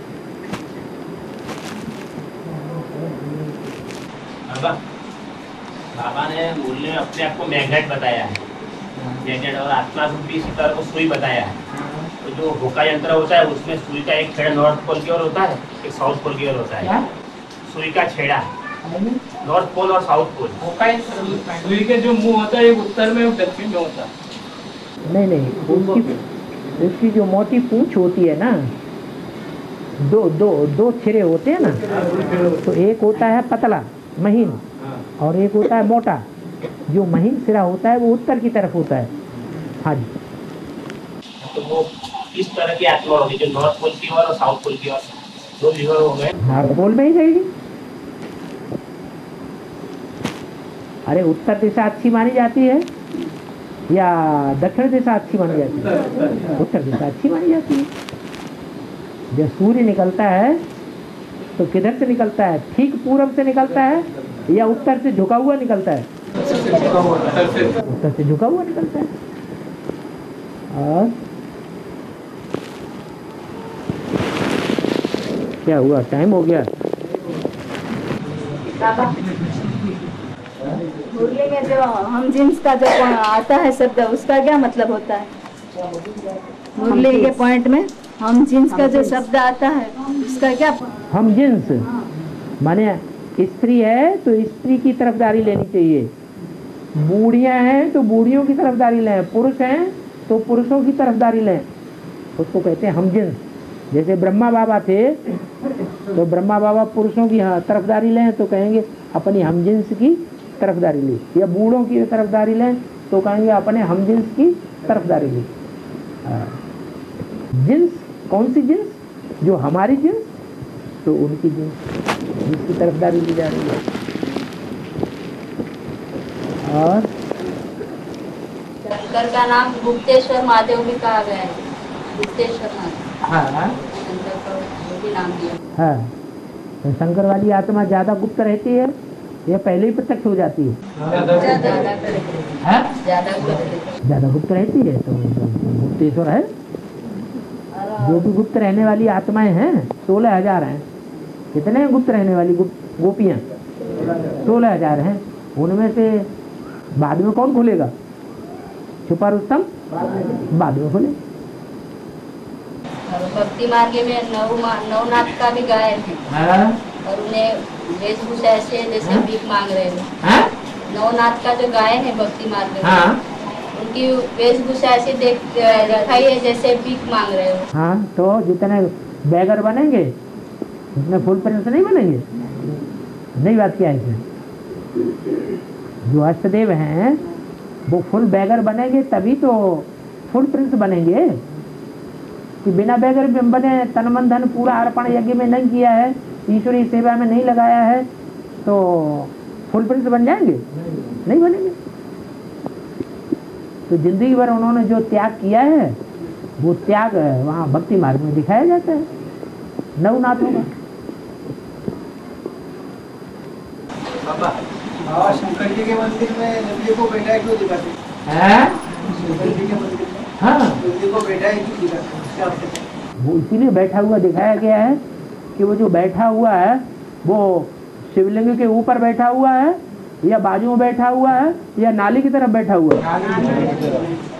बाबा बाबा ने मूल ने अपने आप को मैग्नेट बताया है, मैग्नेट, और आत्मा रूपी इसी तरह को सुई बताया है। तो जो होका यंत्र होता है उसमें सुई का एक छेड़ा नॉर्थ पोल की ओर होता है, एक साउथ पोल की ओर होता है। सुई का छेड़ा नॉर्थ पोल और साउथ पोल। सुई के जो मुंह होता है एक उत्तर में और दक्षिण में होता है। नहीं नहीं उसकी उसकी जो मोटी पूंछ होती है ना, दो दो दो छिरे होते हैं ना, तो एक होता है पतला महीन और एक होता है मोटा। जो महीन सिरा होता है वो उत्तर की तरफ होता है। हाँ जी। तो वो इस तरह की आत्मा होगी जो नॉर्थ पोल की ओर और साउथ पोल की ओर, दो लीवर हो गए। नॉर्थ पोल में ही रहेगी। अरे उत्तर दिशा अच्छी मानी जाती है या दक्षिण दिशा अच्छी मानी जाती है? उत्तर दिशा अच्छी मानी जाती है। जब सूर्य निकलता है तो किधर से निकलता है? ठीक पूरब से निकलता है या उत्तर से झुका हुआ निकलता है? उत्तर से झुका हुआ निकलता है। और क्या हुआ? टाइम हो गया। मुरली में जो हम जिन्स का जो आता है शब्द, उसका क्या मतलब होता है? मुरली के पॉइंट में हम जिन्स का जो शब्द आता है उसका क्या? हम जिन्स माने स्त्री है तो स्त्री की तरफदारी लेनी चाहिए, बूढ़ियां हैं तो बूढ़ियों की तरफदारी लें, पुरुष हैं तो पुरुषों की तरफदारी लें, उसको कहते हैं हम जिन्स। जैसे ब्रह्मा बाबा थे तो ब्रह्मा बाबा पुरुषों की हाँ तरफदारी लें तो कहेंगे अपनी हम जिन्स की तरफदारी ली, या बूढ़ों की तरफदारी लें तो कहेंगे अपने हम जिन्स की तरफदारी ली। जिन्स कौन सी जिन्स? जो हमारी जिन्स, तो उनकी जिन्स जिसकी तरफदारी ली जा रही है। और शंकर का नाम गुप्तेश्वर महादेव भी कहा गया है, गुप्तेश्वर महादेव। हाँ शंकर का वो भी नाम दिया। हाँ तो शंकर वाली आत्मा ज्यादा गुप्त रहती है या पहले ही प्रत्यक्ष हो जाती है? हाँ? ज्यादा गुप्त रहती है तो गुप्तेश्वर है। जो भी गुप्त रहने वाली आत्माएं हैं सोलह हजार हैं। कितने गुप्त रहने वाली गोपियां? सोलह हजार हैं। उनमें से बाद में कौन खुलेगा? छुपा रुस्तम बाद में बोले। और भक्ति मार्ग में नव नवनाथ का भी गायन है। हाँ? और उन्हें वेशभूषा ऐसे जैसे भीख मांग रहे हैं। हाँ? नवनाथ का जो गायन है भक्ति मार्ग में, हाँ? उनकी वेशभूषा ऐसे देख दिखाई है जैसे भीख मांग रहे हो। हाँ, तो जितने बैगर बनेंगे उतने फुल प्रिंस नहीं बनेंगे। नहीं बात क्या है, जो अष्टदेव हैं वो फुल बैगर बनेंगे तभी तो फुल प्रिंस बनेंगे। कि बिना बैगर में बने, तन मन धन पूरा अर्पण यज्ञ में नहीं किया है, ईश्वरीय सेवा में नहीं लगाया है, तो फुल प्रिंस बन जाएंगे? नहीं बनेंगे। तो जिंदगी भर उन्होंने जो त्याग किया है वो त्याग वहाँ भक्ति मार्ग में दिखाया जाता है नवनाथ होगा। बाबा शंकर जी के मंदिर में नंदी को बैठा है क्यों दिखाते हैं? शंकर जी के मंदिर में हाँ, नंदी को बैठा है क्यों दिखाते? वो इसीलिए बैठा हुआ दिखाया गया है कि वो जो बैठा हुआ है वो शिवलिंग के ऊपर बैठा हुआ है या बाजू में बैठा हुआ है या नाली की तरफ बैठा हुआ है।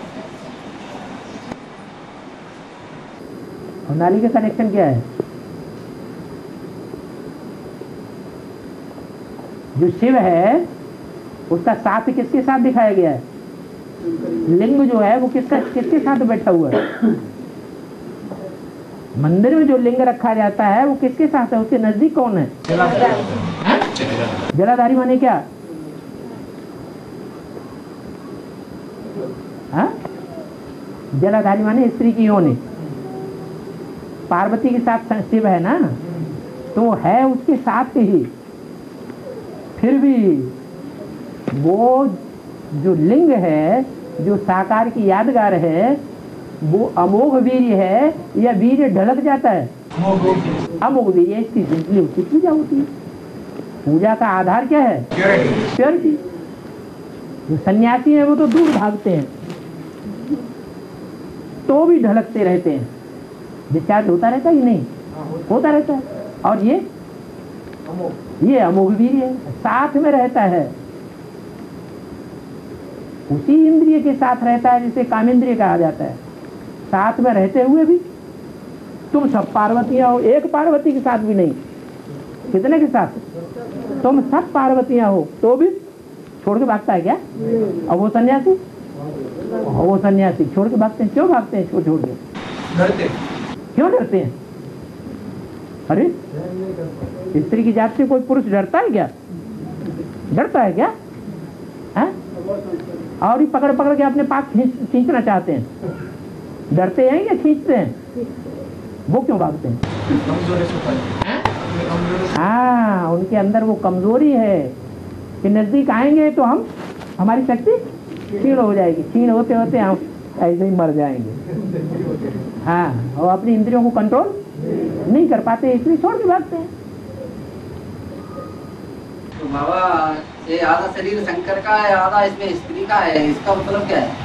और नाली का कनेक्शन क्या है? जो शिव है उसका साथ किसके साथ दिखाया गया है? लिंग जो है वो किसका किसके साथ बैठा हुआ है? मंदिर में जो लिंग रखा जाता है वो किसके साथ है? उसके नजदीक कौन है? जलाधारी माने क्या? हाँ? जलाधारी माने स्त्री की योनि। पार्वती के साथ शिव है ना, तो है उसके साथ ही। फिर भी वो जो लिंग है, जो साकार की यादगार है, वो अमोघ वीर्य है या वीर्य ढलक जाता है? अमोघ वीर्य। इसकी इसलिए उसकी पूजा होती है। पूजा का आधार क्या है? प्योरिटी। जो सन्यासी है वो तो दूर भागते हैं तो भी ढलकते रहते हैं। डिस्चार्ज होता रहता है कि नहीं? होता रहता है। और ये ये अमोघ वीर्य है, साथ में रहता है, उसी इंद्रिय के साथ रहता है जिसे कामेंद्रिय कहा जाता है। साथ में रहते हुए भी तुम सब पार्वतियां हो, एक पार्वती के साथ भी नहीं, कितने के साथ? तुम सब पार्वतियां हो तो भी छोड़ के भागता है क्या? और वो सन्यासी और वो सन्यासी छोड़ के भागते हैं। क्यों भागते हैं? छोड़ छोड़ के डरते। क्यों डरते हैं? अरे स्त्री की जात से कोई पुरुष डरता है क्या? डरता है क्या? है? और ही पकड़ पकड़ के अपने पास खींचना चाहते हैं। डरते हैं या खींचते हैं? वो क्यों भागते हैं? हाँ, उनके अंदर वो कमजोरी है कि नजदीक आएंगे तो हम हमारी शक्ति क्षीण हो जाएगी। क्षीण होते होते हम ऐसे ही मर जाएंगे। हाँ, और अपनी इंद्रियों को कंट्रोल नहीं कर पाते, इसलिए छोड़ के भागते हैं। तो बाबा ये आधा शरीर शंकर का है, आधा इसमें स्त्री का है, इसका मतलब क्या है?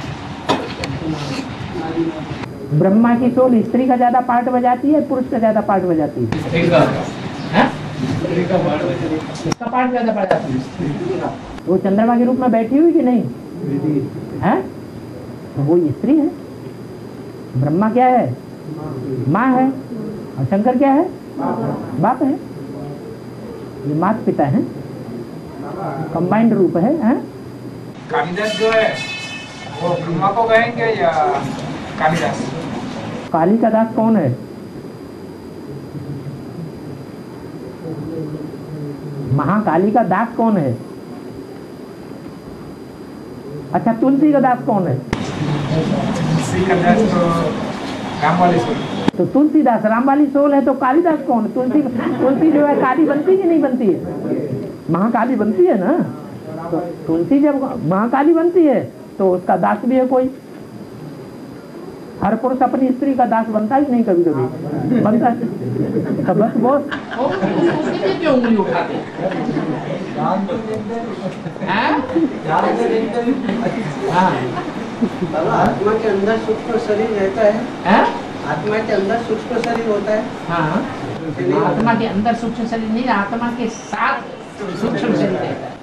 ब्रह्मा की सोल स्त्री का ज्यादा पार्ट बजाती है, पुरुष का ज्यादा पार्ट बजाती है? स्त्री का स्त्री का पार्ट बजाती है। इसका पार्ट ज्यादा बजाती है। वो चंद्रमा के रूप में बैठी हुई कि नहीं है? तो वो स्त्री है। ब्रह्मा क्या है? माँ है। और शंकर क्या है? बाप है। ये माता पिता है, कंबाइंड रूप है, है? कालिदास जो है वो ब्रह्मा को कहेंगे या कालिदास? काली का दास कौन है? महाकाली का दास कौन है? अच्छा, तुलसी का दास कौन है? तुलसी का दास तो राम वाली सोल। तो तुलसीदास राम वाली सोल है, तो कालिदास कौन है? तुलसी तुलसी जो है काली बनती कि नहीं बनती है? महाकाली बनती है ना। तो तुलसी जब महाकाली बनती है तो उसका दास भी है कोई। हर पुरुष अपनी स्त्री का दास बनता ही नहीं, कभी कभी बनता है। तो बस वो क्यों उंगली उठाते आत्मा के अंदर सूक्ष्म शरीर रहता है। आत्मा के अंदर सूक्ष्म शरीर होता है। हाँ, आत्मा के अंदर सूक्ष्म शरीर नहीं, आत्मा के साथ सूक्ष्म शरीर रहता है।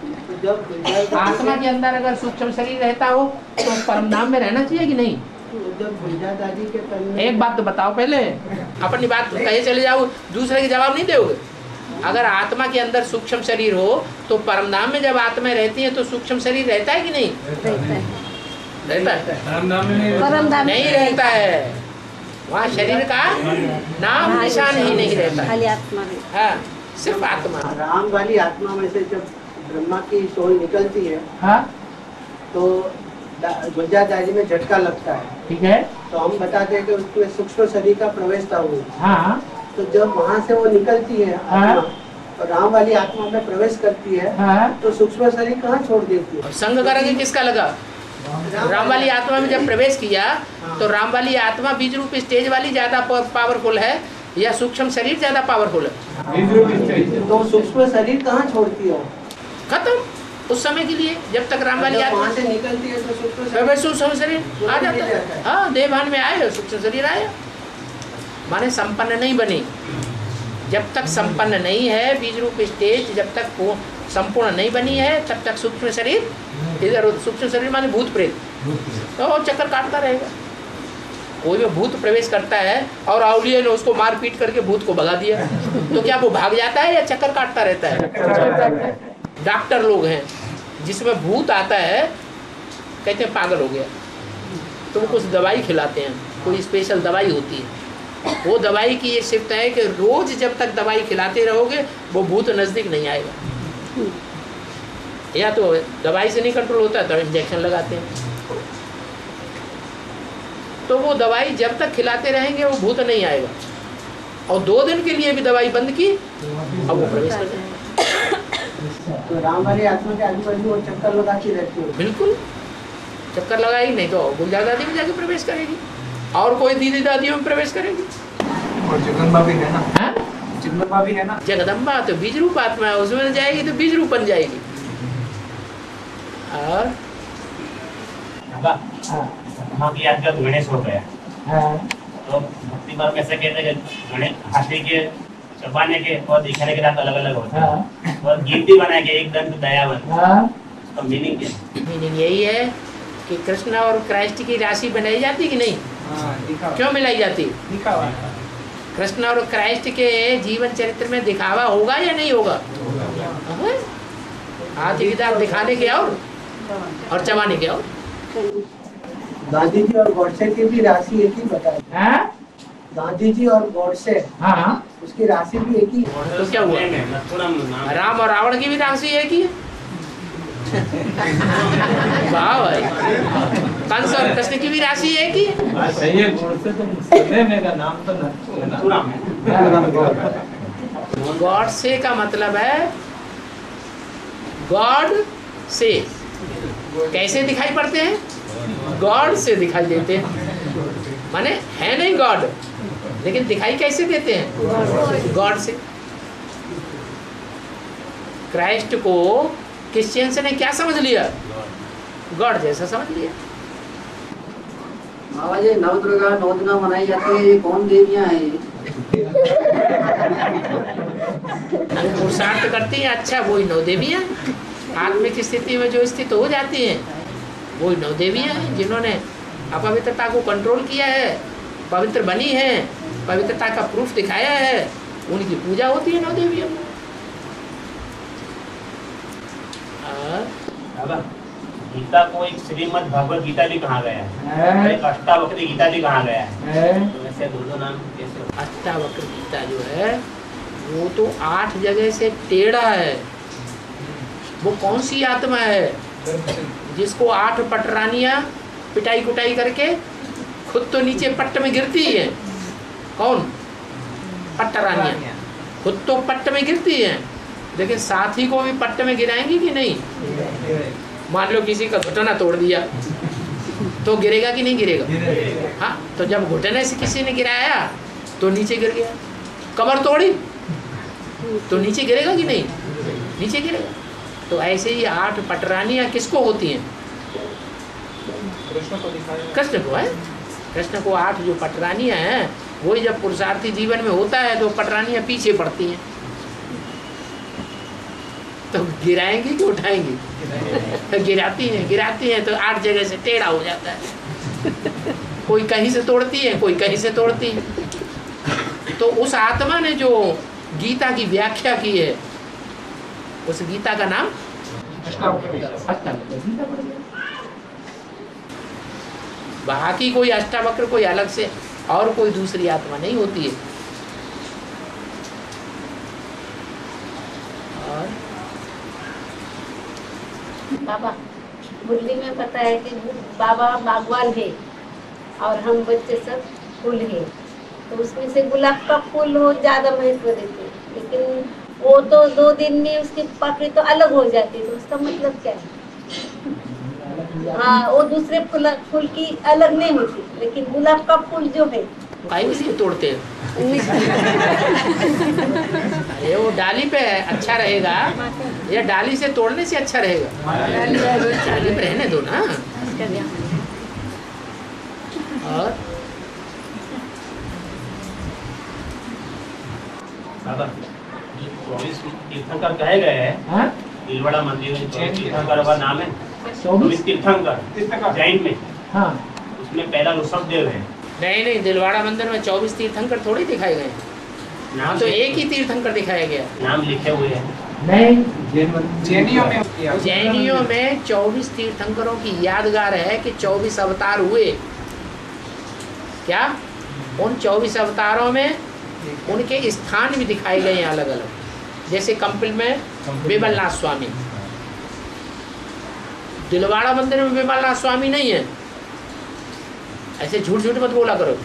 जब आत्मा के अंदर अगर सूक्ष्म शरीर रहता हो तो परम धाम में रहना चाहिए कि नहीं? जब गुंजादादी के तन में एक बात तो बताओ पहले, अपनी बात कहे चले जाओ, दूसरे के जवाब नहीं दोगे। अगर आत्मा के अंदर सूक्ष्म शरीर हो तो परमधाम में जब आत्मा रहती है तो सूक्ष्म शरीर रहता है कि नहीं? रहता है। परमधाम नहीं रहता है, वहाँ शरीर का नाम निशान ही नहीं रहता, खाली आत्मा है। हाँ, सिर्फ आत्मा। राम वाली आत्मा में से जब ब्रह्मा की सोल निकलती है, हाँ, तो गुंजादादी में झटका लगता है, ठीक है। तो हम बताते हैं कि उसमें सूक्ष्म शरीर का प्रवेश था वो। हाँ, तो जब वहाँ से वो निकलती है आत्मा, और राम वाली आत्मा में प्रवेश करती है, हाँ, तो सूक्ष्म शरीर कहाँ छोड़ देती है? संग करेंगे किसका लगा? राम वाली आत्मा में जब प्रवेश किया तो राम वाली आत्मा बीज रूप स्टेज वाली ज्यादा पावरफुल है या सूक्ष्म शरीर ज्यादा पावरफुल है? तो सूक्ष्म शरीर कहाँ छोड़ती है? खत्म उस समय के लिए, जब तक राम वाली आत्मा से निकलती है तो सूक्ष्म सूक्ष्म शरीर आ जाता है। हाँ, देवभान में आए सूक्ष्म शरीर आया, माने संपन्न नहीं बनी। जब तक संपन्न नहीं है बीज रूप स्टेज, जब तक संपूर्ण नहीं बनी है, तब तक सूक्ष्म शरीर इधर, सूक्ष्म शरीर माने भूत प्रेत, तो वो चक्कर काटता रहेगा। कोई भी भूत प्रवेश करता है और अवलिया ने उसको मार पीट करके भूत को भगा दिया, तो क्या वो भाग जाता है या चक्कर काटता रहता है? डॉक्टर लोग हैं जिसमें भूत आता है, कहते हैं पागल हो गया, तो वो कुछ दवाई खिलाते हैं, कोई स्पेशल दवाई होती है। वो दवाई की ये शिफ्ट है कि रोज जब तक दवाई खिलाते रहोगे वो भूत नजदीक नहीं आएगा। या तो दवाई से नहीं कंट्रोल होता है तो इंजेक्शन लगाते हैं, तो वो दवाई जब तक खिलाते रहेंगे वो भूत नहीं आएगा। और दो दिन के लिए भी दवाई बंद की अब वो प्रवेश कर जाएगा। तो राम वाली आत्मा के आजू बाजू वो चक्कर लगाती रहती है। बिल्कुल, चक्कर लगाएगी, नहीं तो गुंजादादी में जाके प्रवेश करेगी और कोई दीदी दादियों में प्रवेश करेगी। और जगदम्बा भी है ना? हाँ? जगदम्बा भी है ना? जगदम्बा तो बीज रूप आत्मा है, उसमें जाएगी तो बीज रूप बन जाएगी। और हाँ, की याद कर गणेश हो गया। हाँ। तो भक्ति मार्ग में ऐसे कहते हैं कि गणेश हाथी के चबाने के और दिखाने के दांत अलग अलग होते हैं। हाँ। और गिनती बना के एक दंत दयावन। हाँ। तो मीनिंग क्या? मीनिंग यही है कि कृष्ण और क्राइस्ट की राशि बनाई जाती कि नहीं? हाँ, क्यों मिलाई जाती? दिखावा। कृष्ण और क्राइस्ट के जीवन चरित्र में दिखावा होगा या नहीं होगा? हाथी की दांत दिखाने के और और चबाने के और। गांधी जी और गॉडसे की भी राशि एक ही बताई। गांधी जी और गॉडसे, हाँ, उसकी राशि भी एक ही। तो क्या हुआ? राम और रावण की भी राशि एक ही है। वाह भाई, कंस और कृष्ण की भी राशि एक ही है। सही है, गॉडसे तो मेरा नाम तो गॉडसे का मतलब है गॉड से। कैसे दिखाई पड़ते हैं? गॉड से दिखाई देते हैं, माने है नहीं गॉड, लेकिन दिखाई कैसे देते हैं? गॉड से। क्राइस्ट को क्रिश्चियंस ने क्या समझ लिया? गॉड जैसा समझ लिया। बाबा जी, नव दुर्गा नौ दिन मनाई जाती है, ये कौन देवियां हैं? पुरुषार्थ करती हैं, अच्छा वही नौ देवियां। आत्मिक स्थिति में जो स्थित हो जाती हैं वही नौ देवियां हैं, जिन्होंने अपवित्रता को कंट्रोल किया है, पवित्र बनी है, पवित्रता का प्रूफ दिखाया है, उनकी पूजा होती है नौ देवियों में। गीता को एक श्रीमद् भगवद गीता भी कहा गया है, एक अष्टावक्र गीता भी कहा गया है। तो वैसे दो दो नाम कैसे? अष्टावक्र गीता जो है वो तो आठ जगह से टेढ़ा है। वो कौन सी आत्मा है जिसको आठ पटरानियां पिटाई कुटाई करके खुद तो नीचे पट्ट में गिरती है? कौन? पट्टरानियां खुद तो पट्ट में गिरती हैं, लेकिन साथी को भी पट्ट में गिराएंगी कि नहीं? मान लो किसी का घुटना तोड़ दिया तो गिरेगा कि नहीं गिरेगा? हाँ, तो जब घुटने से किसी ने गिराया तो नीचे गिर गया। कमर तोड़ी तो नीचे गिरेगा कि नहीं? नीचे गिरेगा। तो ऐसे ही आठ पटरानियां किसको होती हैं? कृष्ण को दिखाया। कृष्ण को है। कृष्ण को आठ जो पटरानियां हैं वही जब पुरुषार्थी जीवन में होता है तो पटरानियां पीछे पड़ती हैं। तो गिराएंगी कि उठाएंगी? गिराती हैं, गिराती हैं तो आठ जगह से टेढ़ा हो जाता है। कोई कहीं से तोड़ती है, कोई कहीं से तोड़ती है। तो उस आत्मा ने जो गीता की व्याख्या की है, उस गीता का नाम अष्टावक्र गीता पड़ गया। बाकी कोई अष्टावक्र कोई अलग से और कोई दूसरी आत्मा नहीं होती है। और बाबा मुरली में पता है कि बाबा बागवान है और हम बच्चे सब फूल है, तो उसमें से गुलाब का फूल हो ज्यादा महत्व देते हैं, लेकिन वो तो दो दिन में उसकी पकड़ी तो अलग हो जाती है, तो उसका मतलब क्या है? हाँ, वो दूसरे फूल फूल की अलग नहीं होती, लेकिन गुलाब का फूल जो है काहे इसलिए तोड़ते हैं? ये वो डाली पे अच्छा रहेगा या डाली से तोड़ने से अच्छा रहेगा? डाली पे रहने दो ना। और दादा चौबीस तीर्थंकर कहे गए हैं भीलवाड़ा मंदिर में, चौबीस तीर्थंकर का नाम है चौबीस तीर्थंकर जैन में। हाँ, उसमें पहला ऋषभ देव है। नहीं नहीं, दिलवाड़ा मंदिर में चौबीस तीर्थंकर थोड़ी दिखाए गए, नाम तो एक ही तीर्थंकर दिखाया गया, नाम लिखे हुए हैं। नहीं, जैनियों में जैनियों में चौबीस तीर्थंकरों की यादगार है कि चौबीस अवतार हुए। क्या उन चौबीस अवतारों में उनके स्थान भी दिखाए गए हैं अलग अलग, जैसे कंपिल में विमलनाथ स्वामी, दिलवाड़ा मंदिर में विमलनाथ स्वामी नहीं है। ऐसे झूठ झूठ मत बोला करो।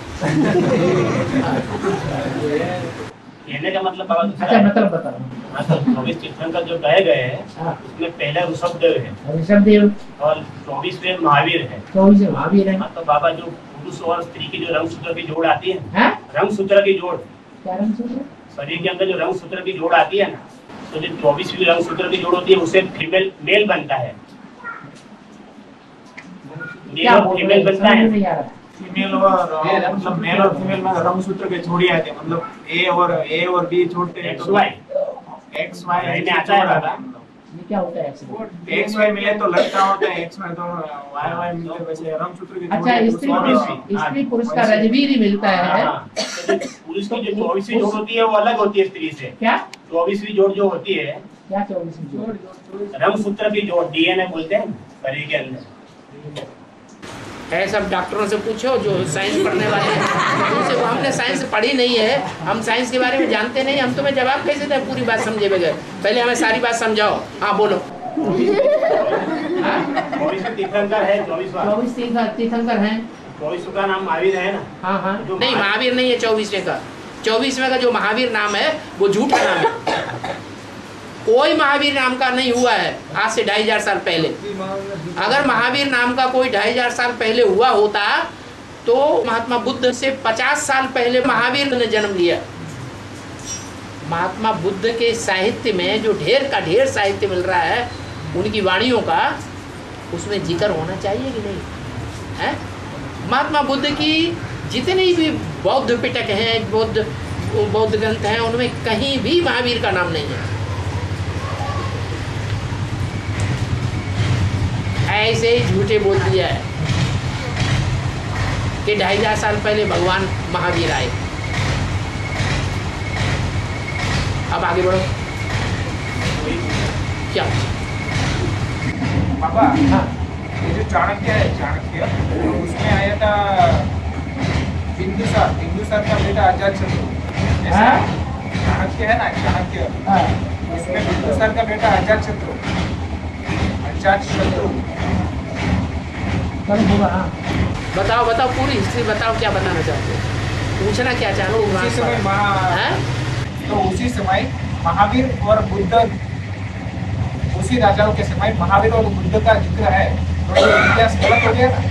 कहने का मतलब बाबा अच्छा मतलब बता हाँ, तो चौबीस तीर्थंकर जो कहे गए हैं उसमें पहला ऋषभ देव है, ऋषभ देव और चौबीसवें महावीर है। चौबीस महावीर है। हाँ, तो बाबा जो पुरुष और स्त्री की जो रंग सूत्र की जोड़ आती है, रंग सूत्र की जोड़, क्या रंग सूत्र? शरीर के अंदर जो रंग सूत्र की जोड़ आती है ना, तो जो चौबीसवीं रंग सूत्र की जोड़ होती है उससे फीमेल मेल बनता है, फीमेल बनता है। फीमेल और मतलब मेल और फीमेल में रंग सूत्र के जोड़ी आते हैं, मतलब ए और ए और बी जोड़ते हैं तो एक्स वाई में आता है दादा। ये क्या होता है? एक्स वाई मिले तो लड़का होता है, एक्स वाई तो वाई वाई मिले वैसे रंग सूत्र के। अच्छा, स्त्री पुरुष स्त्री पुरुष का रजवीर ही मिलता है। पुरुष की जो चौबीसवीं जोड़ होती है वो अलग होती है स्त्री से। क्या चौबीसवीं जोड़ जो होती है? क्या चौबीसवीं जोड़? रंग सूत्र की जोड़, डीएनए बोलते हैं शरीर के अंदर। है सब डॉक्टरों से पूछो जो साइंस पढ़ने वाले हैं, उनसे वो हमने साइंस पढ़ी नहीं है, हम साइंस के बारे में जानते नहीं, हम तुम्हें जवाब कैसे दें पूरी बात समझे बगैर? पहले हमें सारी बात समझाओ। हाँ बोलो। चौबीस तीर्थंकर है, चौबीस तीर्थंकर हैं, चौबीस का नाम महावीर है ना? हाँ हाँ, नहीं महावीर नहीं है चौबीसवें का। चौबीसवें का जो महावीर नाम है वो झूठ का नाम है, कोई महावीर नाम का नहीं हुआ है आज से ढाई हजार साल पहले। अगर महावीर नाम का कोई ढाई हजार साल पहले हुआ होता तो महात्मा बुद्ध से पचास साल पहले महावीर ने जन्म लिया। महात्मा बुद्ध के साहित्य में जो ढेर का ढेर साहित्य मिल रहा है उनकी वाणियों का, उसमें जिक्र होना चाहिए कि नहीं है? महात्मा बुद्ध की जितनी भी बौद्ध पिटक हैं, बौद्ध बौद्ध ग्रंथ हैं, उनमें कहीं भी महावीर का नाम नहीं है। ऐसे ही झूठे बोल दिया है कि ढाई हजार साल पहले भगवान महावीर आए। अब आगे बढ़ो। क्या पापा? हाँ, ये जो चाणक्य है, चाणक्य तो उसमें आया था बिंदुसार, बिंदुसार का बेटा अजातशत्रु। चाणक्य है ना, चाणक्य, उसमें बिंदुसार का बेटा अजातशत्रु, अजातशत्रु। बताओ बताओ पूरी हिस्ट्री बताओ, क्या बताना चाहते हो, पूछना क्या चाहते हो? उसी समय महा तो उसी समय महावीर और बुद्ध, उसी राजाओं के समय महावीर और बुद्ध का जिक्र है, तो ये इतिहास गलत हो गया ना?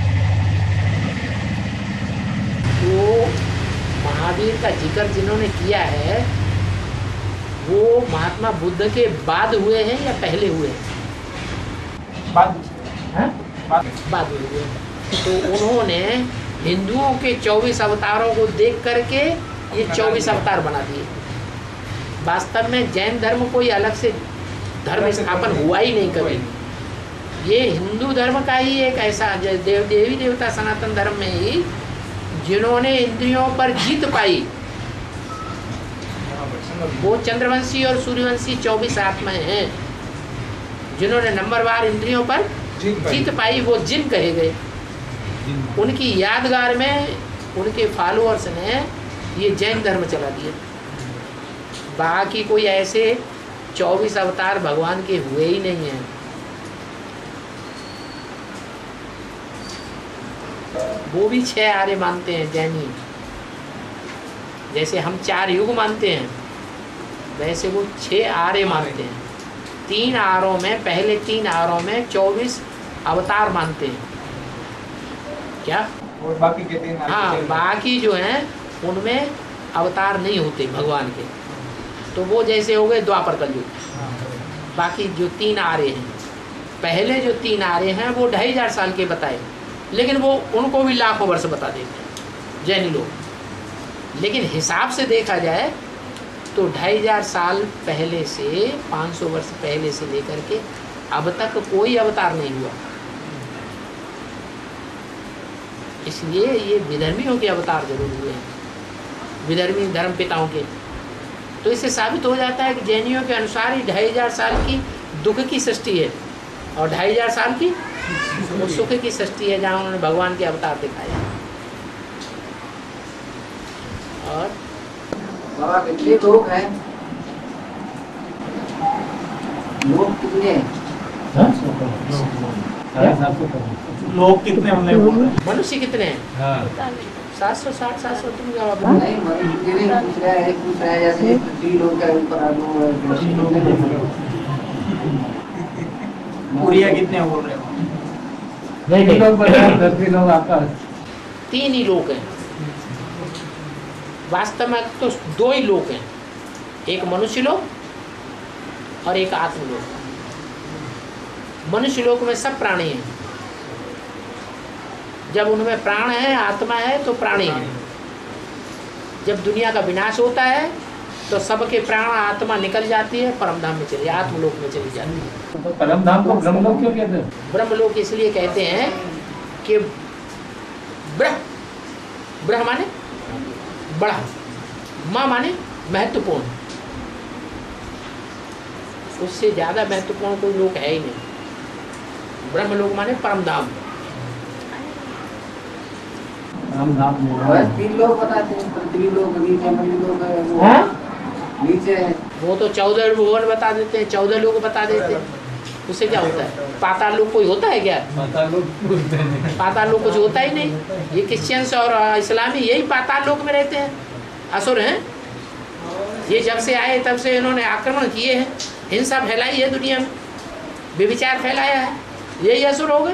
वो महावीर का जिक्र जिन्होंने किया है वो महात्मा बुद्ध के बाद हुए हैं या पहले हुए हैं? बाद बाद हुए। तो उन्होंने हिंदुओं के चौबीस अवतारों को देख करके ये चौबीस अवतार बना दिए। वास्तव में जैन धर्म कोई अलग से धर्म स्थापन हुआ ही नहीं कभी। ये हिंदू धर्म का ही एक ऐसा देव देवी देवता सनातन धर्म में ही जिन्होंने इंद्रियों पर जीत पाई, वो चंद्रवंशी और सूर्यवंशी चौबीस आत्माएं हैं जिन्होंने नंबरवार इंद्रियों पर जीत पाई, वो जिन कहे गए। उनकी यादगार में उनके फॉलोअर्स ने ये जैन धर्म चला दिया। बाकी कोई ऐसे चौबीस अवतार भगवान के हुए ही नहीं हैं। वो भी छह आर्य मानते हैं जैनी। जैसे हम चार युग मानते हैं वैसे वो छह आर्य मानते हैं। तीन आरों में, पहले तीन आरों में चौबीस अवतार मानते हैं। क्या? और बाकी के तीन? हाँ, बाकी जो हैं उनमें अवतार नहीं होते भगवान के, तो वो जैसे हो गए द्वापर कलयुग। बाकी जो तीन आर्य हैं, पहले जो तीन आर्य हैं वो ढाई हजार साल के बताए, लेकिन वो उनको भी लाखों वर्ष बता देते हैं जैनी लोग। लेकिन हिसाब से देखा जाए तो ढाई हजार साल पहले से, पाँच सौ वर्ष पहले से लेकर के अब तक कोई अवतार नहीं हुआ। इसलिए ये विधर्मियों के अवतार जरूर हुए हैं, विधर्मी धर्म पिताओं के। तो इससे साबित हो जाता है कि जैनियों के अनुसार ही ढाई हजार साल की दुख की सृष्टि है और ढाई हजार साल की वो सुख की सृष्टि है, जहाँ उन्होंने भगवान के अवतार दिखाए। और बाबा कितने लोग हैं? लोग कितने? लोग कितने हमने बोल रहे? मनुष्य कितने हैं? हाँ। सात सौ साठ सात सौ तुम क्या बात? नहीं, मनुष्य नहीं पूछ रहा है, पूछ रहा है जैसे तीन लोग का ऊपर आलू बुढ़िया कितने बोल रहे हो? नहीं नहीं, लोग आकाश तीन ही लोग हैं वास्तव में। तो दो ही लोग हैं, एक मनुष्य लोक और एक आत्मलोक। मनुष्य लोक में सब प्राणी हैं। जब उनमें प्राण है, आत्मा है, तो प्राणी है। जब दुनिया का विनाश होता है तो सबके प्राण आत्मा निकल जाती है, परमधाम में चली, आत्मलोक में चली जाती है। तो परमधाम को ब्रह्मलोक क्यों कहते हैं? ब्रह्मलोक इसलिए कहते हैं कि ब्रह्म, ब्रह्म माने बड़ा, माँ माने महत्वपूर्ण। उससे ज्यादा महत्वपूर्ण कोई लोक है ही नहीं। ब्रह्मलोक माने परमधाम। तीन लोग बताते हैं, पृथ्वी लोग, नीचे मंदिर लोग है, नीचे है वो तो चौदह भुवन बता देते हैं, चौदह लोग बता देते हैं। उससे क्या होता है? पाताल लोक कोई होता है क्या? पाताल लोक कुछ होता ही नहीं। ये क्रिश्चियंस और इस्लामी यही पाताल लोक में रहते हैं, असुर हैं। ये जब से आए तब से इन्होंने आक्रमण किए हैं, हिंसा फैलाई है दुनिया में, व्यभिचार फैलाया है, यही असुर हो गए।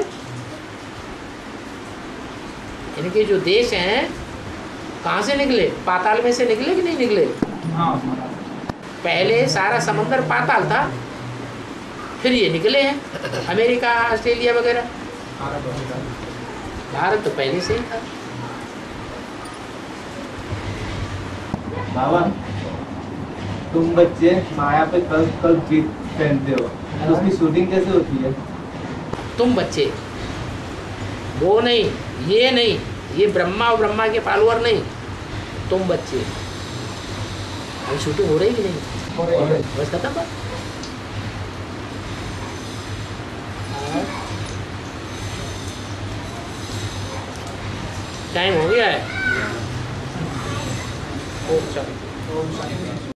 इनके जो देश हैं कहाँ से निकले? पाताल में से निकले कि नहीं निकले? पहले सारा समंदर पाताल था, फिर ये निकले हैं अमेरिका, ऑस्ट्रेलिया वगैरह। भारत तो पहले से ही था। बाबा तुम बच्चे माया पे कल कल जीत पहनते हो, तो उसकी शूटिंग कैसे होती है? तुम बच्चे, वो नहीं, ये नहीं, ये ब्रह्मा और ब्रह्मा के फॉलोअर नहीं, तुम बच्चे। अभी शूटिंग हो रही कि नहीं? बस खत्म बात। टाइम हो गया है। ओम शांति।